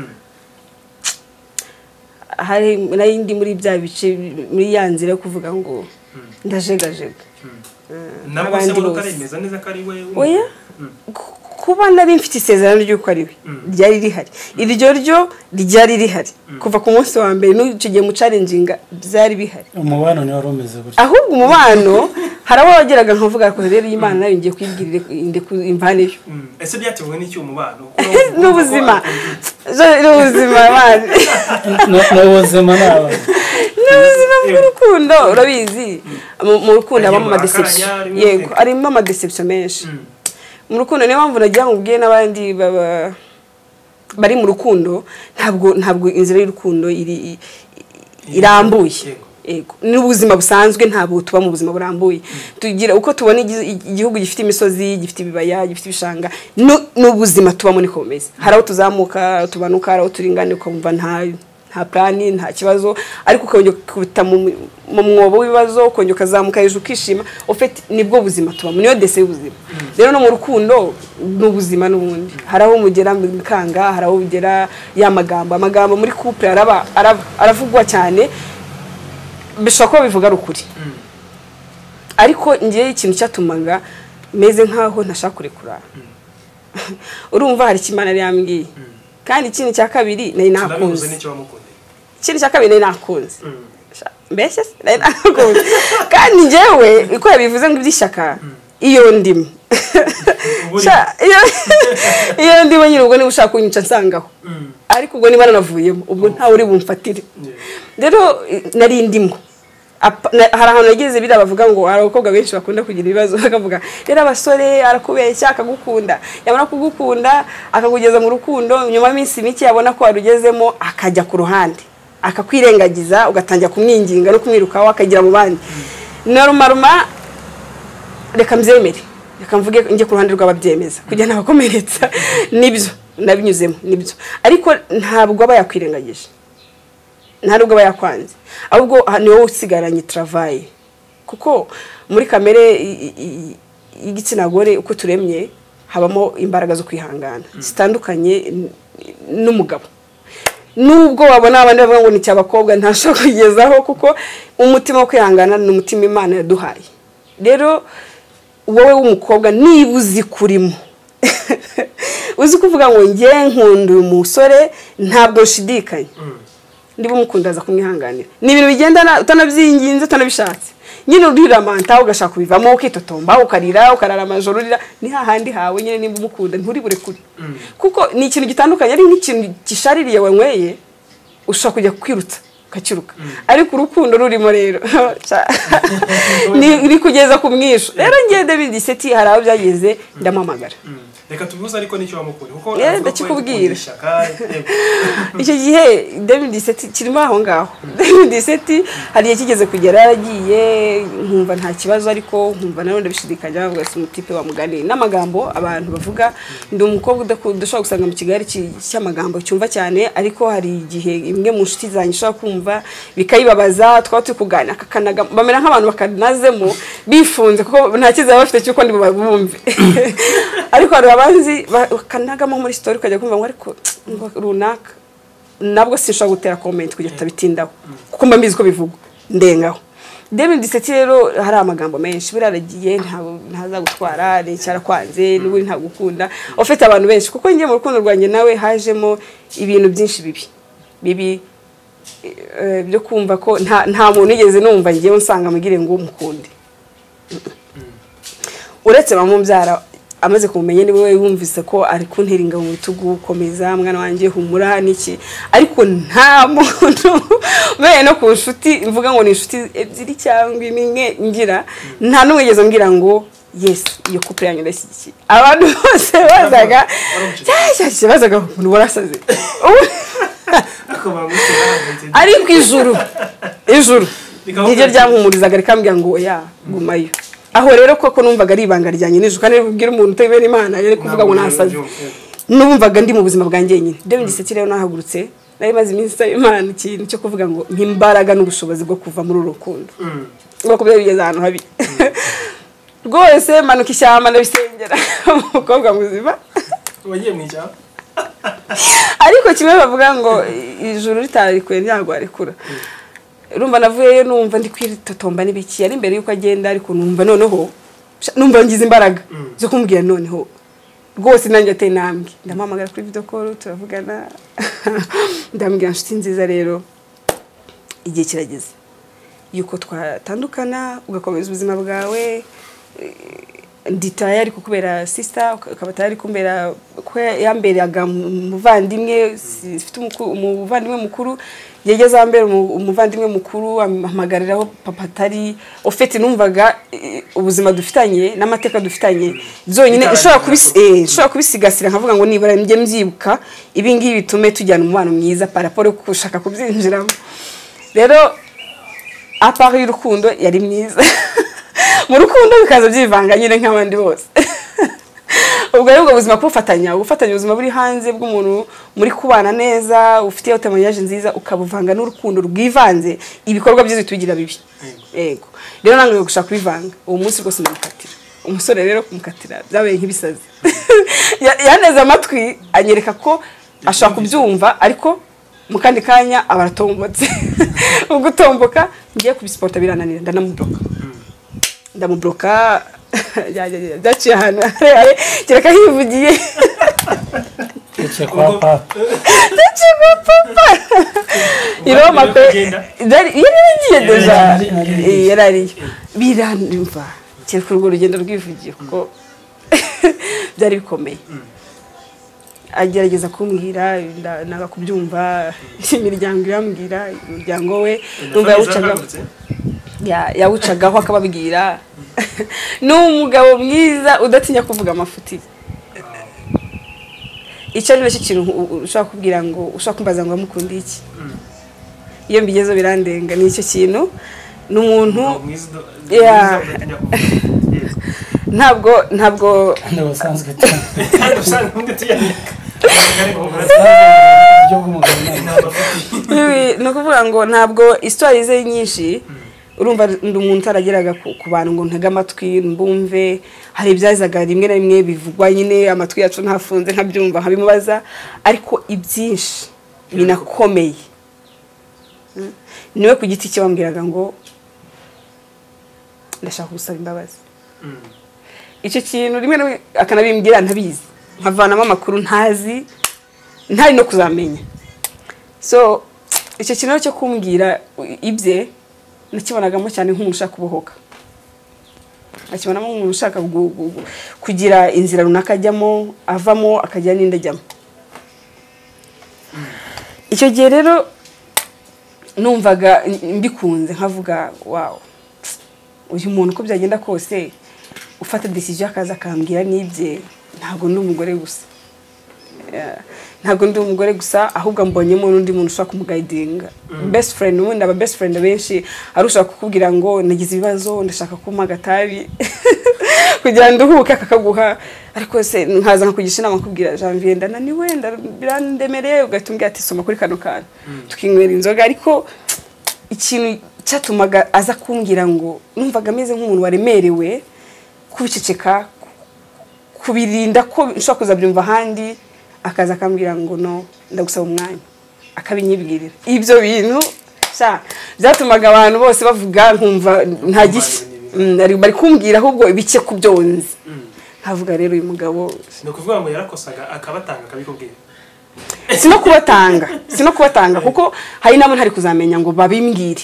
S3: hari n'indi muri bya bice muri ya nzira yo kuvuga ngo ndajegajega
S2: nabwo se ubona ko aremeza neza ko ari we
S3: oya kuba nari mfite isezerano ry'uko ari we ryari rihari iryo ryo ryari rihari kuva ku munsi wa mbere n'icyo gihe mu challenging byari bihari
S1: umubano ni wari umeze gutya
S3: ahubwo umubano hari abo wageraga nkavuga ko rero Imana nayo ngiye kwibwirira inde imvaneyo
S2: ese byatewe n'iki umubano
S3: n'ubuzima n'ubuzima bane
S1: n'ubuzima nawe
S3: n'ubuzima bw'urukundo urabizi mu rukundo abamo ama deception yego arimo ama deception menshi mu rukundo niyo mpamvu nagira ngo ubwiye n'abandi bari mu rukundo ntabwo ntabwo inzira y'urukundo iri irambuye ego n'ubuzima busanzwe ntabwo tuba mu buzima burambuye tugira uko tubona igihugu gifite imisozi gifite ibibaya gifite ibishanga n'ubuzima tubamo niko bumeze hari aho tuzamuka tubanuka hari aho turingana ukumva nta nta plani nta kibazo ariko ukongera kubita mu mwobo w'ibibazo ukongera ukazamuka hejuru ukishima ufite nibwo buzima tubamo niyo dese y'ubuzima rero no mu rukundo n'ubuzima n'ubundi hari aho mugera mikanga hari aho ugera ya magambo amagambo muri couple araba aravugwa cyane bishobora kuba bivuga rukuri ariko ngiye ikintu cyatumaga meze nkaho ntashaka kurekura urumva hari kimana yari yambwiye kandi ikintu cya kabiri nari nakunze ikintu cya kabiri nari nakunze mbese nari nakunze kandi njyewe uko yabivuze ngo iby'ishyaka iyo ndimo iyo ndimo nyine ubwo niba ushaka kunyica nsangaho ariko ubwo niba nanavuyemo ubwo ntawe uri bumfatire rero nari ndimo hari ahantu nageze bira bavuga ngo hari abakobwa benshi bakunda kugira ibibazo bakavuga rero abasore arakubeshya akagukunda yabona kugukunda akakugeza mu rukundo nyuma y'iminsi mike yabona ko warugezemo akajya ku ruhande akakwirengagiza ugatangira kumwinginga no kumwirukaho akagira mu bandi normal reka mbyemere reka mvuge njye ku ruhande rw'ababyemeza kugira nabakomeretsa nibyo nabinyuzemo nibyo ariko ntabwo aba yakwirengagije ntabwo aba yakwanze ahubwo ni wowe usigaranye travail kuko muri kamere y'igitsina gore uko turemye habamo imbaraga zo kwihangana zitandukanye n'umugabo nubwo wabona abandi bavuga ngo ni cy'abakobwa ntashobora kugezaho kuko umutima wo kwihangana ni umutima Imana yaduhaye rero wowe w'umukobwa niba uzi kurimo uzi kuvuga ngo ngiye nkunda umusore ntabwo nshidikanye ndiba umukunda aza kumwihanganira ni ibintu bigendana utanabyinginze utanabishatse nyine uriramanta ugashaka kubivamo ukitotomba ukarira ukarara amajoro urira ni hahandi hawe nyine nimba umukunda nturi bure kuri kuko ni ikintu gitandukanye ari nk'ikintu gishaririye wanyweye ushaka kujya kwirutsa ukakiruka ariko urukundo rurimo rero ni kugeza ku mwisho rero ngende bidiseti hari aho byageze ndamamagara
S2: reka tubuze ariko nicyo wamukuri kuko
S3: ndakikubwira icyo gihe David Diseti kirimo aho ngaho David Diseti hari kigeze kugera yaragiye nkumva nta kibazo ariko nkumva nawe ndabishidikanya bavuga si umutipe wa mugani n'amagambo abantu bavuga ndi umukobwa udashobora gusanga mu Kigali cy'amagambo cyumva cyane ariko hari igihe imwe mu nshuti zanjye ushaka kumva bikayibabaza twaba turi kuganira akakanaga bamera nk'abantu bakanazemo bifunze kuko nta kizaba bafite cyuko ndi bumve ariko abanzi bakanagamo muri story ukajya kumva ngo ariko runaka nabwo sinshobora gutera comment kugira tabitindaho kuko mba mbizi ko bivugwa ndengaho David Diseti rero hari amagambo menshi biraragiye ntabwo ntazagutwara n'cyara kwanze n'uburi nta gukunda ufite abantu benshi kuko ngiye mu rukundo rwanjye nawe hajemo ibintu byinshi bibi bibi byo kumva ko nta nta muntu yigeze numva ngiye nsanga mugire ngo umukunde uretse bamubyara amaze kumenya ni wowe wumvise ko ari kunteringa mu bitugu komeza mwana wanje humura niki ariko nta muntu bene no ku nshuti mvuga ngo ni inshuti ebyiri cyangwa imwe ngira nta numwegeze mbwira ngo yes iyo couple yanyu ndashyigikiye abantu bose bazaga cyashye bazaga umuntu warasaze ariko ijuru ijuru niryo ryampumurizaga rikambwira ngo ya gumayo aho rero koko numvaga ari ibanga ryanye nijuru kandi ubwira umuntu utebera Imana yari kuvuga ngo nasaze numvaga ndi mu buzima bwanjye nyine David Diseti rero nahagurutse nari maze iminsi Imana ikintu cyo kuvuga ngo nkimbaraga n'ubushobozi bwo kuva muri urukundo ngo kubera bigeze ahantu habi rwose manuka ishyamba ndabisengera umukobwa muzima
S2: wagiye mu ishyamba
S3: ariko kimwe bavuga ngo ijuru ritarikuye ntabwo arekura urumva navuyeyo numva ndi kwitotomba n'ibiki ari imbere yuko agenda ariko numva noneho numva ngize imbaraga zo kumbwira noneho rwose nanjye ateye nambwe ndamamagara kuri video call turavugana ndambwira nshuti nziza rero igihe kirageze yuko twatandukana ugakomeza ubuzima bwawe nditaye ariko kubera sister ukaba tayari kumbera ko yamberaga umuvandimwe sifite umuvandimwe mukuru yegeze ambera umuvandimwe mukuru amagariraho papa tari ofete numvaga ubuzima dufitanye n'amateka dufitanye zonyine ushobora kubisi eh ushobora kubisigasira nkavuga ngo nibara njye mbyibuka ibi ngibi bitume tujyana umubano mwiza paraporo kushaka kubyinjiramo rero apari y'urukundo yari myiza mu rukundo bikaza byivanga nyine nk'abandi bose ubwo rero ubwo buzima kufatanya ufatanya ubuzima buri hanze bw'umuntu muri kubana neza ufite automayaje nziza ukabuvanga n'urukundo rwivanze ibikorwa byiza bitugira bibi yego rero nange gushaka kubivanga uwo munsi rwose namukatira umusore rero kumukatira byabaye nk'ibisazi yaneza amatwi anyereka ko ashaka kubyumva ariko mu kandi kanya abaratombotse ubwo utomboka ngiye kubisporta birananira ndanamubloka ndamubloka yaciye ahantu kereka hivugiye
S1: Yaciye kwa papa
S3: yaciye kwa papa iroma pe yari yagiye deja yarari biranumva kereka urwo rugendo rwivugiye kuko byari bikomeye agerageza kumbwira naga kubyumva imiryango irambwira umuryango we numva yawucaga ya yawucagaho akababwira n'umugabo mwiza udatinya kuvuga amafuti icyo ari cyo kintu ushaka kubwira ngo ushaka kumbaza ngo amukundi iki iyo mbigezo birandenga ni icyo kintu n'umuntu ya ntabwo ntabwo
S1: ntabwo usanzwe
S2: kandi usanga undi tuyanyaka
S3: ni ukuvuga ngo ntabwo histoire ze nyinshi urumva ndi umuntu utarageraga ku bantu ngo ntege amatwi mbumve hari ibyazaga rimwe na rimwe bivugwa nyine amatwi yacu ntafunze nkabyumva nkabimubaza ariko ibyinshi binakomeye niwe ku giti cye wambwiraga ngo ndashaka gusaba imbabazi icyo kintu rimwe na akanabimbwira ntabizi nkavanamo amakuru ntazi ntari no kuzamenya so icyo kintu cyo kumbwira ibye nakibonagamo cyane nk'umuntu ushaka kubohoka akibonamo nk'umuntu ushaka kugira inzira runaka ajyamo avamo akajya n'indi ajyamo icyo gihe rero numvaga mbikunze nkavuga wow uyu muntu uko byagenda kose ufata decision akaza akambwira n'ibye ntabwo ndi umugore gusa ntabwo ndi umugore gusa ahubwo mbonyemo n'undi muntu ushaka kumuguidinga best friend ubundi aba best friend benshi arushaka kukubwira ngo nagize ibibazo ndashaka kumpa agatabi kugira ngo nduhuke akakaguha ariko se nkaza nkakugisha inama kubwira Janvier ndananiwe birandemereye ugatumbwira ati soma kuri kano kana tukinywera inzoga ariko ikintu cyatumaga aza kumbwira ngo numvaga ameze nk'umuntu waremerewe kubiceceka kubirinda ko nshaka kuzabyumva handi akaza akambwira ngo no ndagusaba umwanya akabinyibwirira ibyo bintu sha byatumaga abantu bose bavuga nkumva nta gishi bari kumbwira ahubwo bike kubyonze havuga rero uyu mugabo
S2: no kuvuga ngo yarakosaga akabatanga akabikubwira
S3: sino kubatanga sino kubatanga kuko hari nabo ntari kuzamenya ngo babimbwire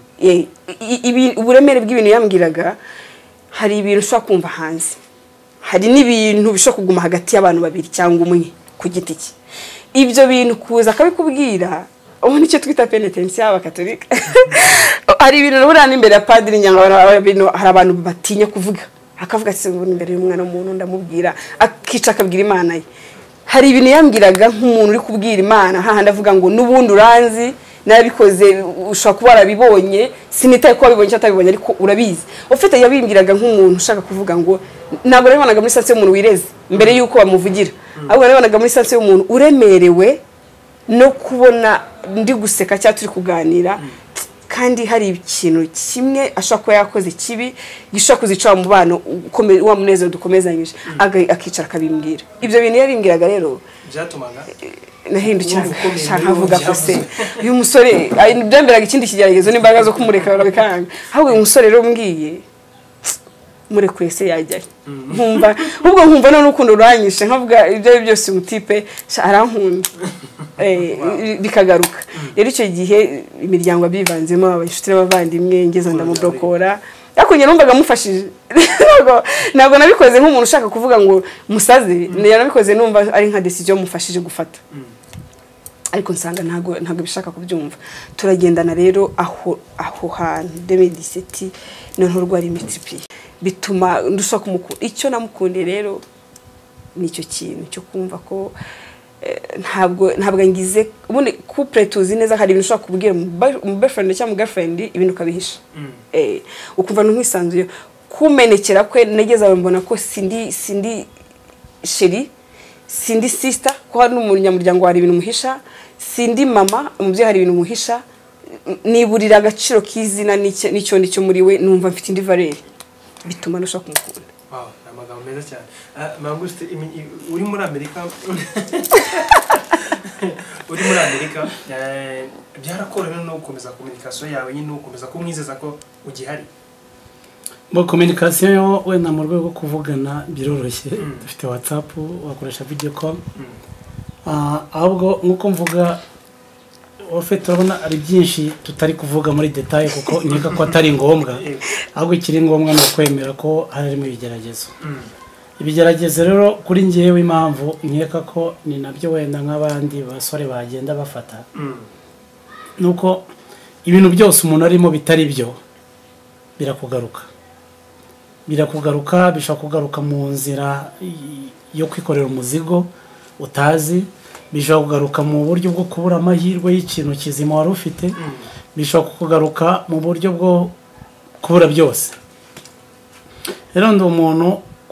S3: ibi uburemere bw'ibintu yambwiraga hari ibintu ushaka kumva hanze hari n'ibintu bishobora kuguma hagati y'abantu babiri cyangwa umwe ku giti cye ibyo bintu kuza akabikubwira ubu nicyo twita penitence y'abakatolika hari ibintu n'ubura n'imbere ya padiri nyanga hari abantu batinya kuvuga akavuga ati ubu imbere y'umwana w'umuntu ndamubwira akica akabwira imana ye hari ibintu yambwiraga nk'umuntu uri kubwira imana hahandi avuga ngo n'ubundi uranzi narabikoze ushaka kuba warabibonye sinitaye ko wabibonye cyangwa utabibonye ariko urabizi ufite yabimbwiraga nk'umuntu ushaka kuvuga ngo ntabwo nabibonaga muri sanse y'umuntu wireze mbere y'uko bamuvugira ahubwo nabibonaga muri sanse y'umuntu uremerewe no kubona ndi guseka cyangwa turi kuganira kandi hari ikintu kimwe ashaka kuba yakoze kibi gishaka kuzica mu bana wa munezero dukomezanyije akicara akabimbwira ibyo bintu yabimbwiraga rero
S2: byatumaga
S3: nahindukiraga shaka avuga ko se uyu musore byamberaga ikindi kigeragezo n'imbaraga zo kumureka barabikanga ahubwo uyu musore rero mbwiye murekuye se yajyayo nkumva ubwo nkumva no n'urukundo ruranyishe nkavuga ibyo byose umutipe arankunda bikagaruka rero icyo gihe imiryango abivanzemo abashuti n'abavandimwe ngeze ndamubrokora ariko njye numvaga mufashije ntabwo nabikoze nk'umuntu ushaka kuvuga ngo musaze nabikoze numva ari nka decision mufashije gufata ariko nsanga ntago ntago bishaka kubyumva turagendana rero aho aho hantu deux mille dix-sept noneho rwari multiplier bituma ndushaka kumukunda icyo namukunde rero nicyo kintu cyo kumva ko ntabwo ntabwo ngize ubundi couple tuzi neza hari ibintu ushaka kubwira mu boyfriend cyangwa mu girlfriend ibintu kabihisha eh ukumva nk'isanzuye kumenekera kwe negeza mbona ko sindi sindi sheri sindi sister ko hari n'umunyamuryango hari ibintu muhisha sindi mama umubyeyi hari ibintu muhisha niburira agaciro k'izina n'icyo nicyo muri we numva mfite indi valeur bituma nushaka kumukunda.
S2: Wow, amagambo meza cyane. Mangouste uri muri Amerika uri muri Amerika byarakorohera no gukomeza communication yawe nyine no gukomeza kumwizeza ko ugihari.
S1: Bo communication yo wenda mu rwego rwo kuvugana biroroshye dufite WhatsApp wakoresha video call ah ahubwo nkuko mvuga ofete urabona ari byinshi tutari kuvuga muri detail kuko nkeka ko atari ngombwa ahubwo ikiri ngombwa no kwemera ko harimo ibigeragezo ibigeragezo rero kuri ngewe impamvu nkeka ko ni nabyo wenda nk'abandi basore bagenda bafata nuko ibintu byose umuntu arimo bitari byo birakugaruka birakugaruka bishaka kugaruka mu nzira yo kwikorera umuzigo utazi bishaka kugaruka mu buryo bwo kubura amahirwe y'ikintu kizima wari ufite bishaka kugaruka mu buryo bwo kubura byose rero ndi umuntu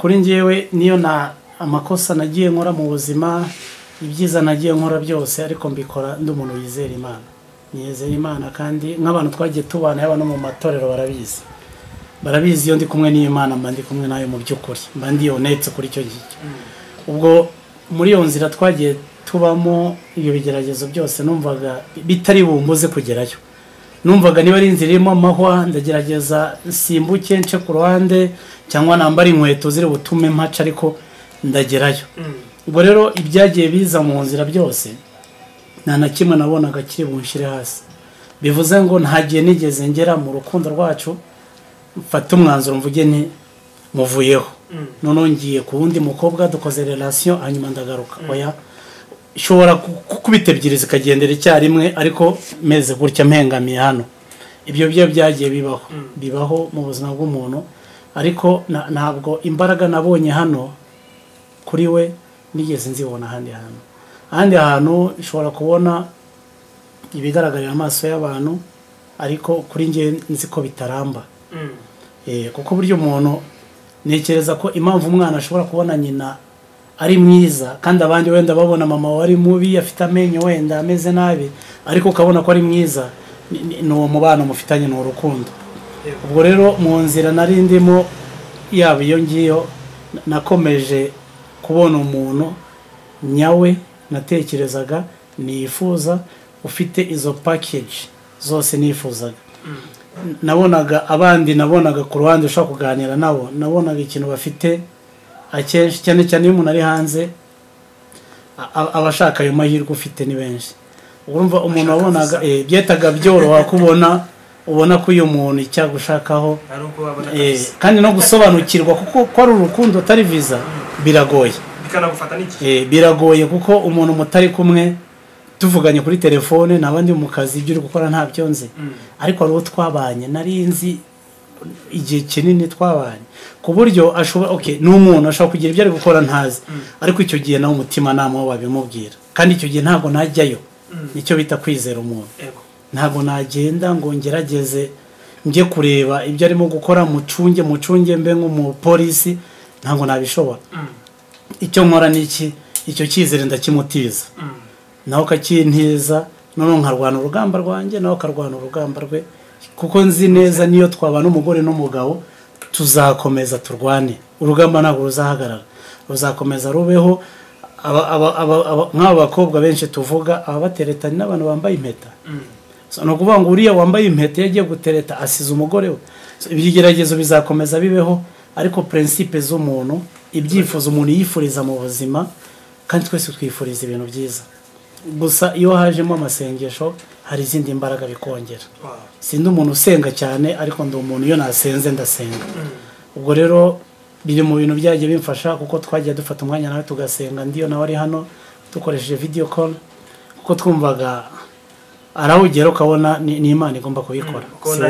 S1: kuri njyewe niyo na amakosa nagiye nkora mu buzima ibyiza nagiye nkora byose ariko mbikora ndi umuntu yizera Imana niyizera Imana kandi nk'abantu twagiye tubana y'abantu mu matorero barabizi barabizi iyo ndi kumwe n'Imana mba ndi kumwe nayo mu by'ukuri mba ndi honetse kuri icyo gihe ubwo muri iyo nzira twagiye tubamo ibyo bigeragezo byose numvaga bitari bumbuze kugerayo numvaga niba ari inzira irimo amahwa ndagerageza simbuke nce ku ruhande cyangwa nambara inkweto ziri butume mpaca ariko ndagerayo ubwo rero ibyagiye biza mu nzira byose nta na kimwe nabonaga kiri bunshire hasi bivuze ngo ntagiye nigeze ngera mu rukundo rwacu mfata umwanzuro mvuge nti muvuyeho none ngiye ku wundi mukobwa dukoze relation hanyuma ndagaruka oya shobora kubita ebyiri zikagendera icyarimwe ariko meze gutya mpengamiye hano ibyo byo byagiye bibaho bibaho mu buzima bw'umuntu ariko ntabwo imbaraga nabonye hano kuri we nigeze nzibona ahandi hantu ahandi hantu ishobora kubona ibigaragarira amaso y'abantu ariko kuri njye nzi ko bitaramba kuko buryo umuntu ntekereza ko impamvu umwana ashobora kubona nyina ari mwiza kandi abandi wenda babona mama wari mubi afite amenyo wenda ameze nabi ariko ukabona ko ari mwiza ni uwo mubano mufitanye ni urukundo ubwo rero mu nzira nari ndimo yaba iyo ngiyo nakomeje kubona umuntu nyawe natekerezaga nifuza ufite izo package zose nifuzaga nabonaga abandi nabonaga ku ruhande ushaka kuganira nabo nabonaga ikintu bafite akenshi cyane cyane iyo umuntu ari hanze abashaka ayo mahirwe ufite ni benshi urumva umuntu wabonaga byetaga byoroha kubona ubona ko uyu muntu icyagushakaho kandi no gusobanukirwa kuko ko ari urukundo atari visa biragoye
S2: bikanagufata n'iki
S1: biragoye kuko umuntu mutari kumwe tuvuganye kuri telefone nabandi mu kazi ibyo uri gukora nta byonze ariko ari twabanye nari nzi igihe kinini twabanye ku buryo ashobora okay n'umuntu ashobora kugira ibyo ari gukora ntazi ariko icyo gihe nawe umutima namo babimubwira kandi icyo gihe ntago najyayo nicyo bita kwizera umuntu ntago nagenda ngo ngerageze njye kureba ibyo arimo gukora mucunge mucunge mbe nk'umupolisi ntago nabishobora icyo nkora niki icyo cyizere ndakimutiza naho kakintiza none nkarwana urugamba rwanjye naho karwana urugamba rwe kuko nzi neza niyo twabana umugore n'umugabo tuzakomeza turwane urugamba ntabwo ruzahagarara ruzakomeza rubeho nk'aba bakobwa benshi tuvuga aba bateretanye n'abantu bambaye impeta no kuvuga ngo uriya wambaye impeta yagiye gutereta asize umugore we ibigeragezo bizakomeza bibeho ariko principe z'umuntu ibyifuzo umuntu yifuriza mu buzima kandi twese twifuriza ibintu byiza gusa iyo hajemo amasengesho hari izindi imbaraga bikongera sindi umuntu usenga cyane ariko ndi umuntu iyo nasenze ndasenga ubwo rero biri mu bintu byagiye bimfasha kuko twagiye dufata umwanya nawe tugasenga ndiyo nawe ari hano dukoresheje video call kuko twumvaga arawugera ukabona ni Imana igomba kubikora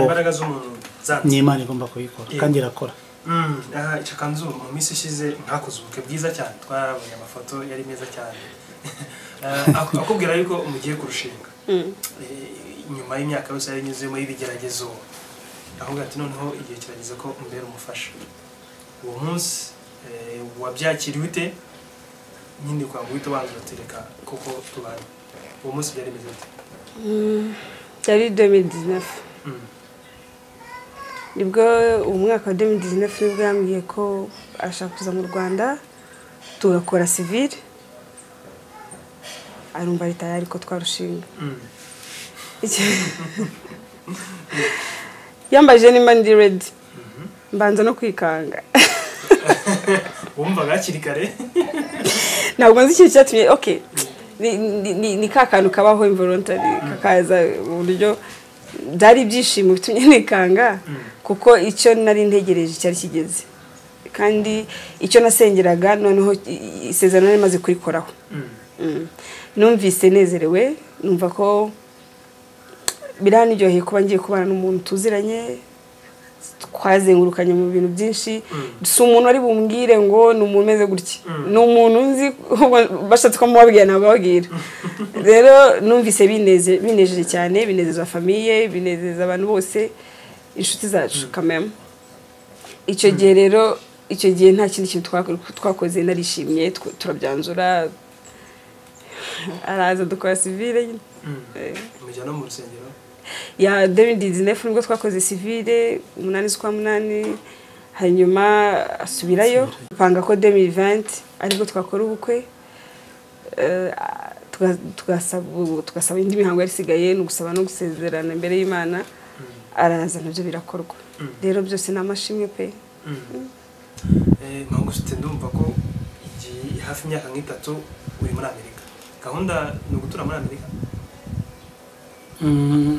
S1: ni Imana igomba kubikora kandi irakora
S2: aha Icakanzu mu minsi ishize mwakoze ubukwe bwiza cyane twabonye amafoto yari meza cyane akubwira yuko umugiye kurushinga nyuma y'imyaka yose yanyuzemo y'ibigeragezo ahubwo ati noneho igihe kirageze ko umbera umufasha uwo munsi wabyakiriwe ute nyine kwa ngo uhite ubanza utereka kuko tubanye uwo munsi byari bimeze ute
S3: byari deux mille dix-neuf nibwo umwaka wa deux mille dix-neuf nibwo yambwiye ko ashaka kuza mu Rwanda tugakora civil arumva ari tayari ko twarushinga yambaje nimba ndi ready mbanza no kwikanga
S2: wumva gakiri kare
S3: ntabwo nzi ikintu cyatumye okay ni kakantu kabaho involuntary kakaza uburyo byari ibyishimo bitumye nikanga kuko icyo nari ntegereje cyari kigeze kandi icyo nasengeraga noneho isezerano nari maze kurikoraho numvise nezerewe numva ko biraniryoheye kuba ngiye kubana n'umuntu tuziranye twazengurukanye mu bintu byinshi si umuntu ari bumbwire ngo ni umuntu umeze gutya ni umuntu nzi bashatse ko mubabwira nababwira rero numvise bineze binejeje cyane binezeza famiye binezeza abantu bose inshuti zacu kameme icyo gihe rero icyo gihe nta kindi kintu twakoze narishimye turabyanzura araza dukora civile nyine
S2: mujya no mu rusengero
S3: ya deux mille dix-neuf nibwo twakoze civile umunani z'ukwa munani hanyuma asubirayo panga ko deux mille vingt ariko twakora ubukwe tugasaba tugasaba indi mihango yarisigaye no gusaba no gusezerana imbere y'Imana araza nabyo birakorwa rero byose namashimwe pe
S2: eh Mangouste ndumva ko igihe hafi imyaka nk'itatu uri muri Amerika gahunda no gutura muri Amerika
S1: mm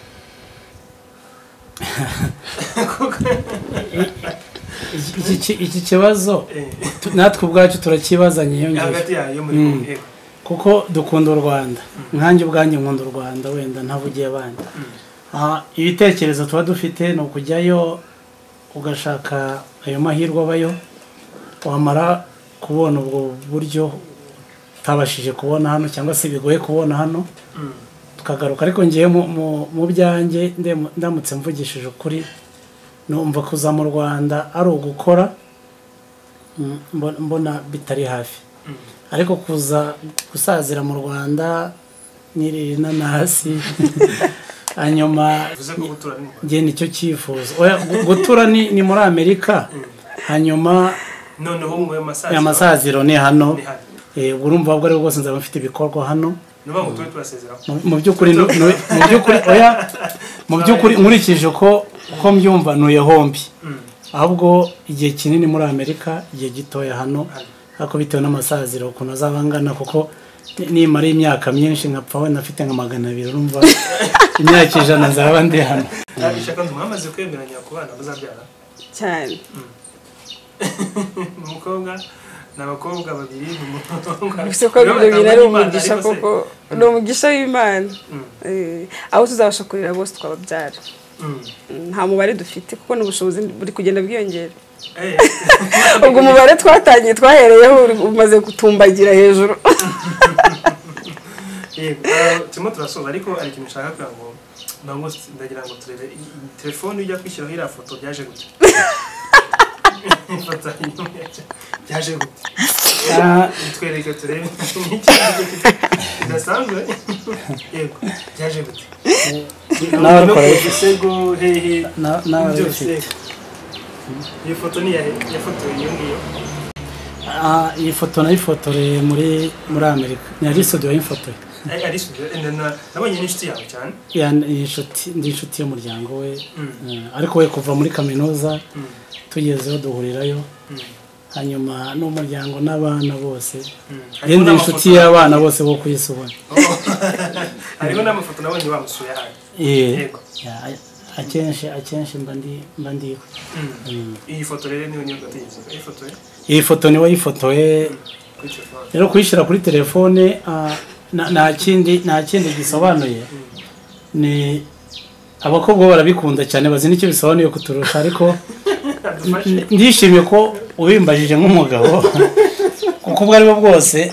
S1: iki kibazo natwe ubwacu turakibazanye yongeye kuko dukunda u Rwanda nkanjye ubwanjye nkunda u Rwanda wenda ntavugiye abandi ah ibitekerezo tuba dufite no kujyayo ugashaka ayo mahirwe abayo wamara kubona ubwo buryo tabashije kubona hano cyangwa se bigoye kubona hano tukagaruka ariko ngiye mu byanjye ndamutse mvugishije ukuri numva kuza mu Rwanda ari ugukora mbona bitari hafi ariko kuza gusazira mu Rwanda niri nanasi hanyuma ngiye nicyo cyifuzo gutura ni muri Amerika hanyuma
S2: noneho mu masaziro
S1: amasaziro ni hano eh urumva ubwo ari bwose nzaba mfite ibikorwa hano mu byukuri mu byukuri oya mu byukuri nkurikije ko ko mbyumva nuye hombi ahubwo igihe kinini muri Amerika igihe gitoya hano ako bitewe n'amasaziro kuno zabangana kuko ni mari imyaka myinshi nkapfa we nafite nka magana abiri urumva imyaka ijana nzaba ndi hano
S2: Icakanzu mwamaze kwemeranya ku bana bazabyara
S3: cyane
S2: umukobwa n'abakobwa babiri n'umuhungu
S3: bise ko ibyo bintu ari umugisha koko no umugisha w'Imana eh aho tuzabasha kurira bose twababyara nta mubare dufite kuko n'ubushobozi buri kugenda bwiyongera ubwo umubare twatangiye twahereyeho umaze gutumbagira hejuru
S2: yego timo turasoza ariko ari ikintu nshaka kugira ngo Mangouste ndagira ngo turebe telefone ujya kwishyiraho iriya foto byaje gute ifoto byaje gute twereke turebe ndasanzwe yego byaje gute
S1: nawe ukora
S2: isego hehe
S1: nawe
S2: iyi foto ni ya foto iyo ngiyo
S1: ah iyi foto nayifotoreye muri muri Amerika ni ari studio y'imfoto
S2: ari studio nabonye n'inshuti yawe cyane
S1: ya inshuti ndi inshuti y'umuryango we ariko we kuva muri kaminuza tugezeho duhurirayo hanyuma n'umuryango n'abana bose ndi inshuti y'abana bose bo kuyisubona
S2: ariko n'amafoto nabonye bamusuye hano
S1: yego akenshi akenshi mbandi mbandi
S2: iyi foto rero niyo niyo gategetse iyi foto
S1: iyi foto ni wayifotoye rero kuyishira kuri telefone nta kindi nta kindi gisobanuye ni abakobwa barabikunda cyane bazi nicyo bisobanuye kuturusha ariko ndishimye ko ubimbajije nk'umugabo kuko ubwo ari bwo bwose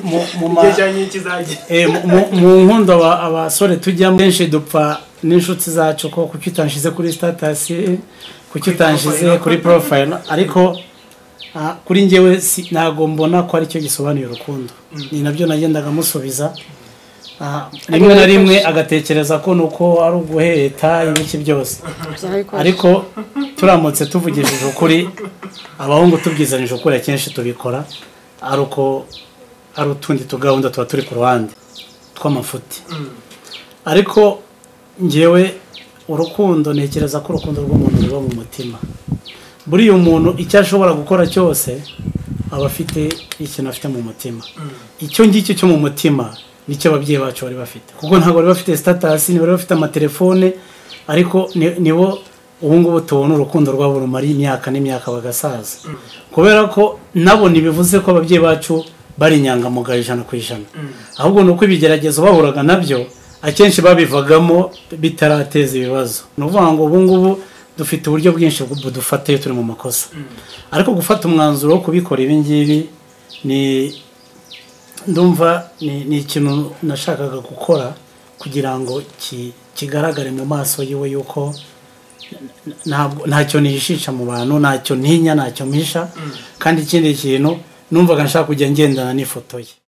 S1: mu nkundo abasore tujyamo benshi dupfa n'inshuti zacu ko kuki utanshize kuri status kuki utanshize kuri profile ariko kuri njyewe ntago mbona ko ari cyo gisobanuye urukundo ni nabyo nagendaga musubiza rimwe na rimwe agatekereza ko nuko ari uguheta ibiki byose ariko turamutse tuvugishije ukuri abahungu tubyizanije ukuri akenshi tubikora ari uko ari utundi tugahunda tuba turi ku ruhande tw'amafuti ariko njyewe urukundo nekereza ko urukundo rw'umuntu ruba mu mutima buri umuntu icyo ashobora gukora cyose aba afite ikintu afite mu mutima icyo ngicyo cyo mu mutima nicyo ababyeyi bacu bari bafite kuko ntabwo bari bafite status ni bari bafite amatelefone ariko nibo ubu ngubu tubona urukundo rwabo rumara imyaka n'imyaka bagasaza kubera ko nabo nibivuze ko ababyeyi bacu bari inyangamugayo ijana ku ijana ahubwo nuko ibigeragezo bahuraga nabyo akenshi babivagamo bitarateza ibibazo no kuvuga ngo ubu ngubu dufite uburyo bwinshi budufata iyo turi mu makosa ariko gufata umwanzuro wo kubikora ibi ngibi ni ndumva ni ikintu nashakaga gukora kugira ngo kigaragare mu maso yiwe yuko ntabwo ntacyo nishisha mu bantu ntacyo ntinya ntacyo mpisha kandi ikindi kintu numvaga nshaka kujya ngendana n'ifoto ye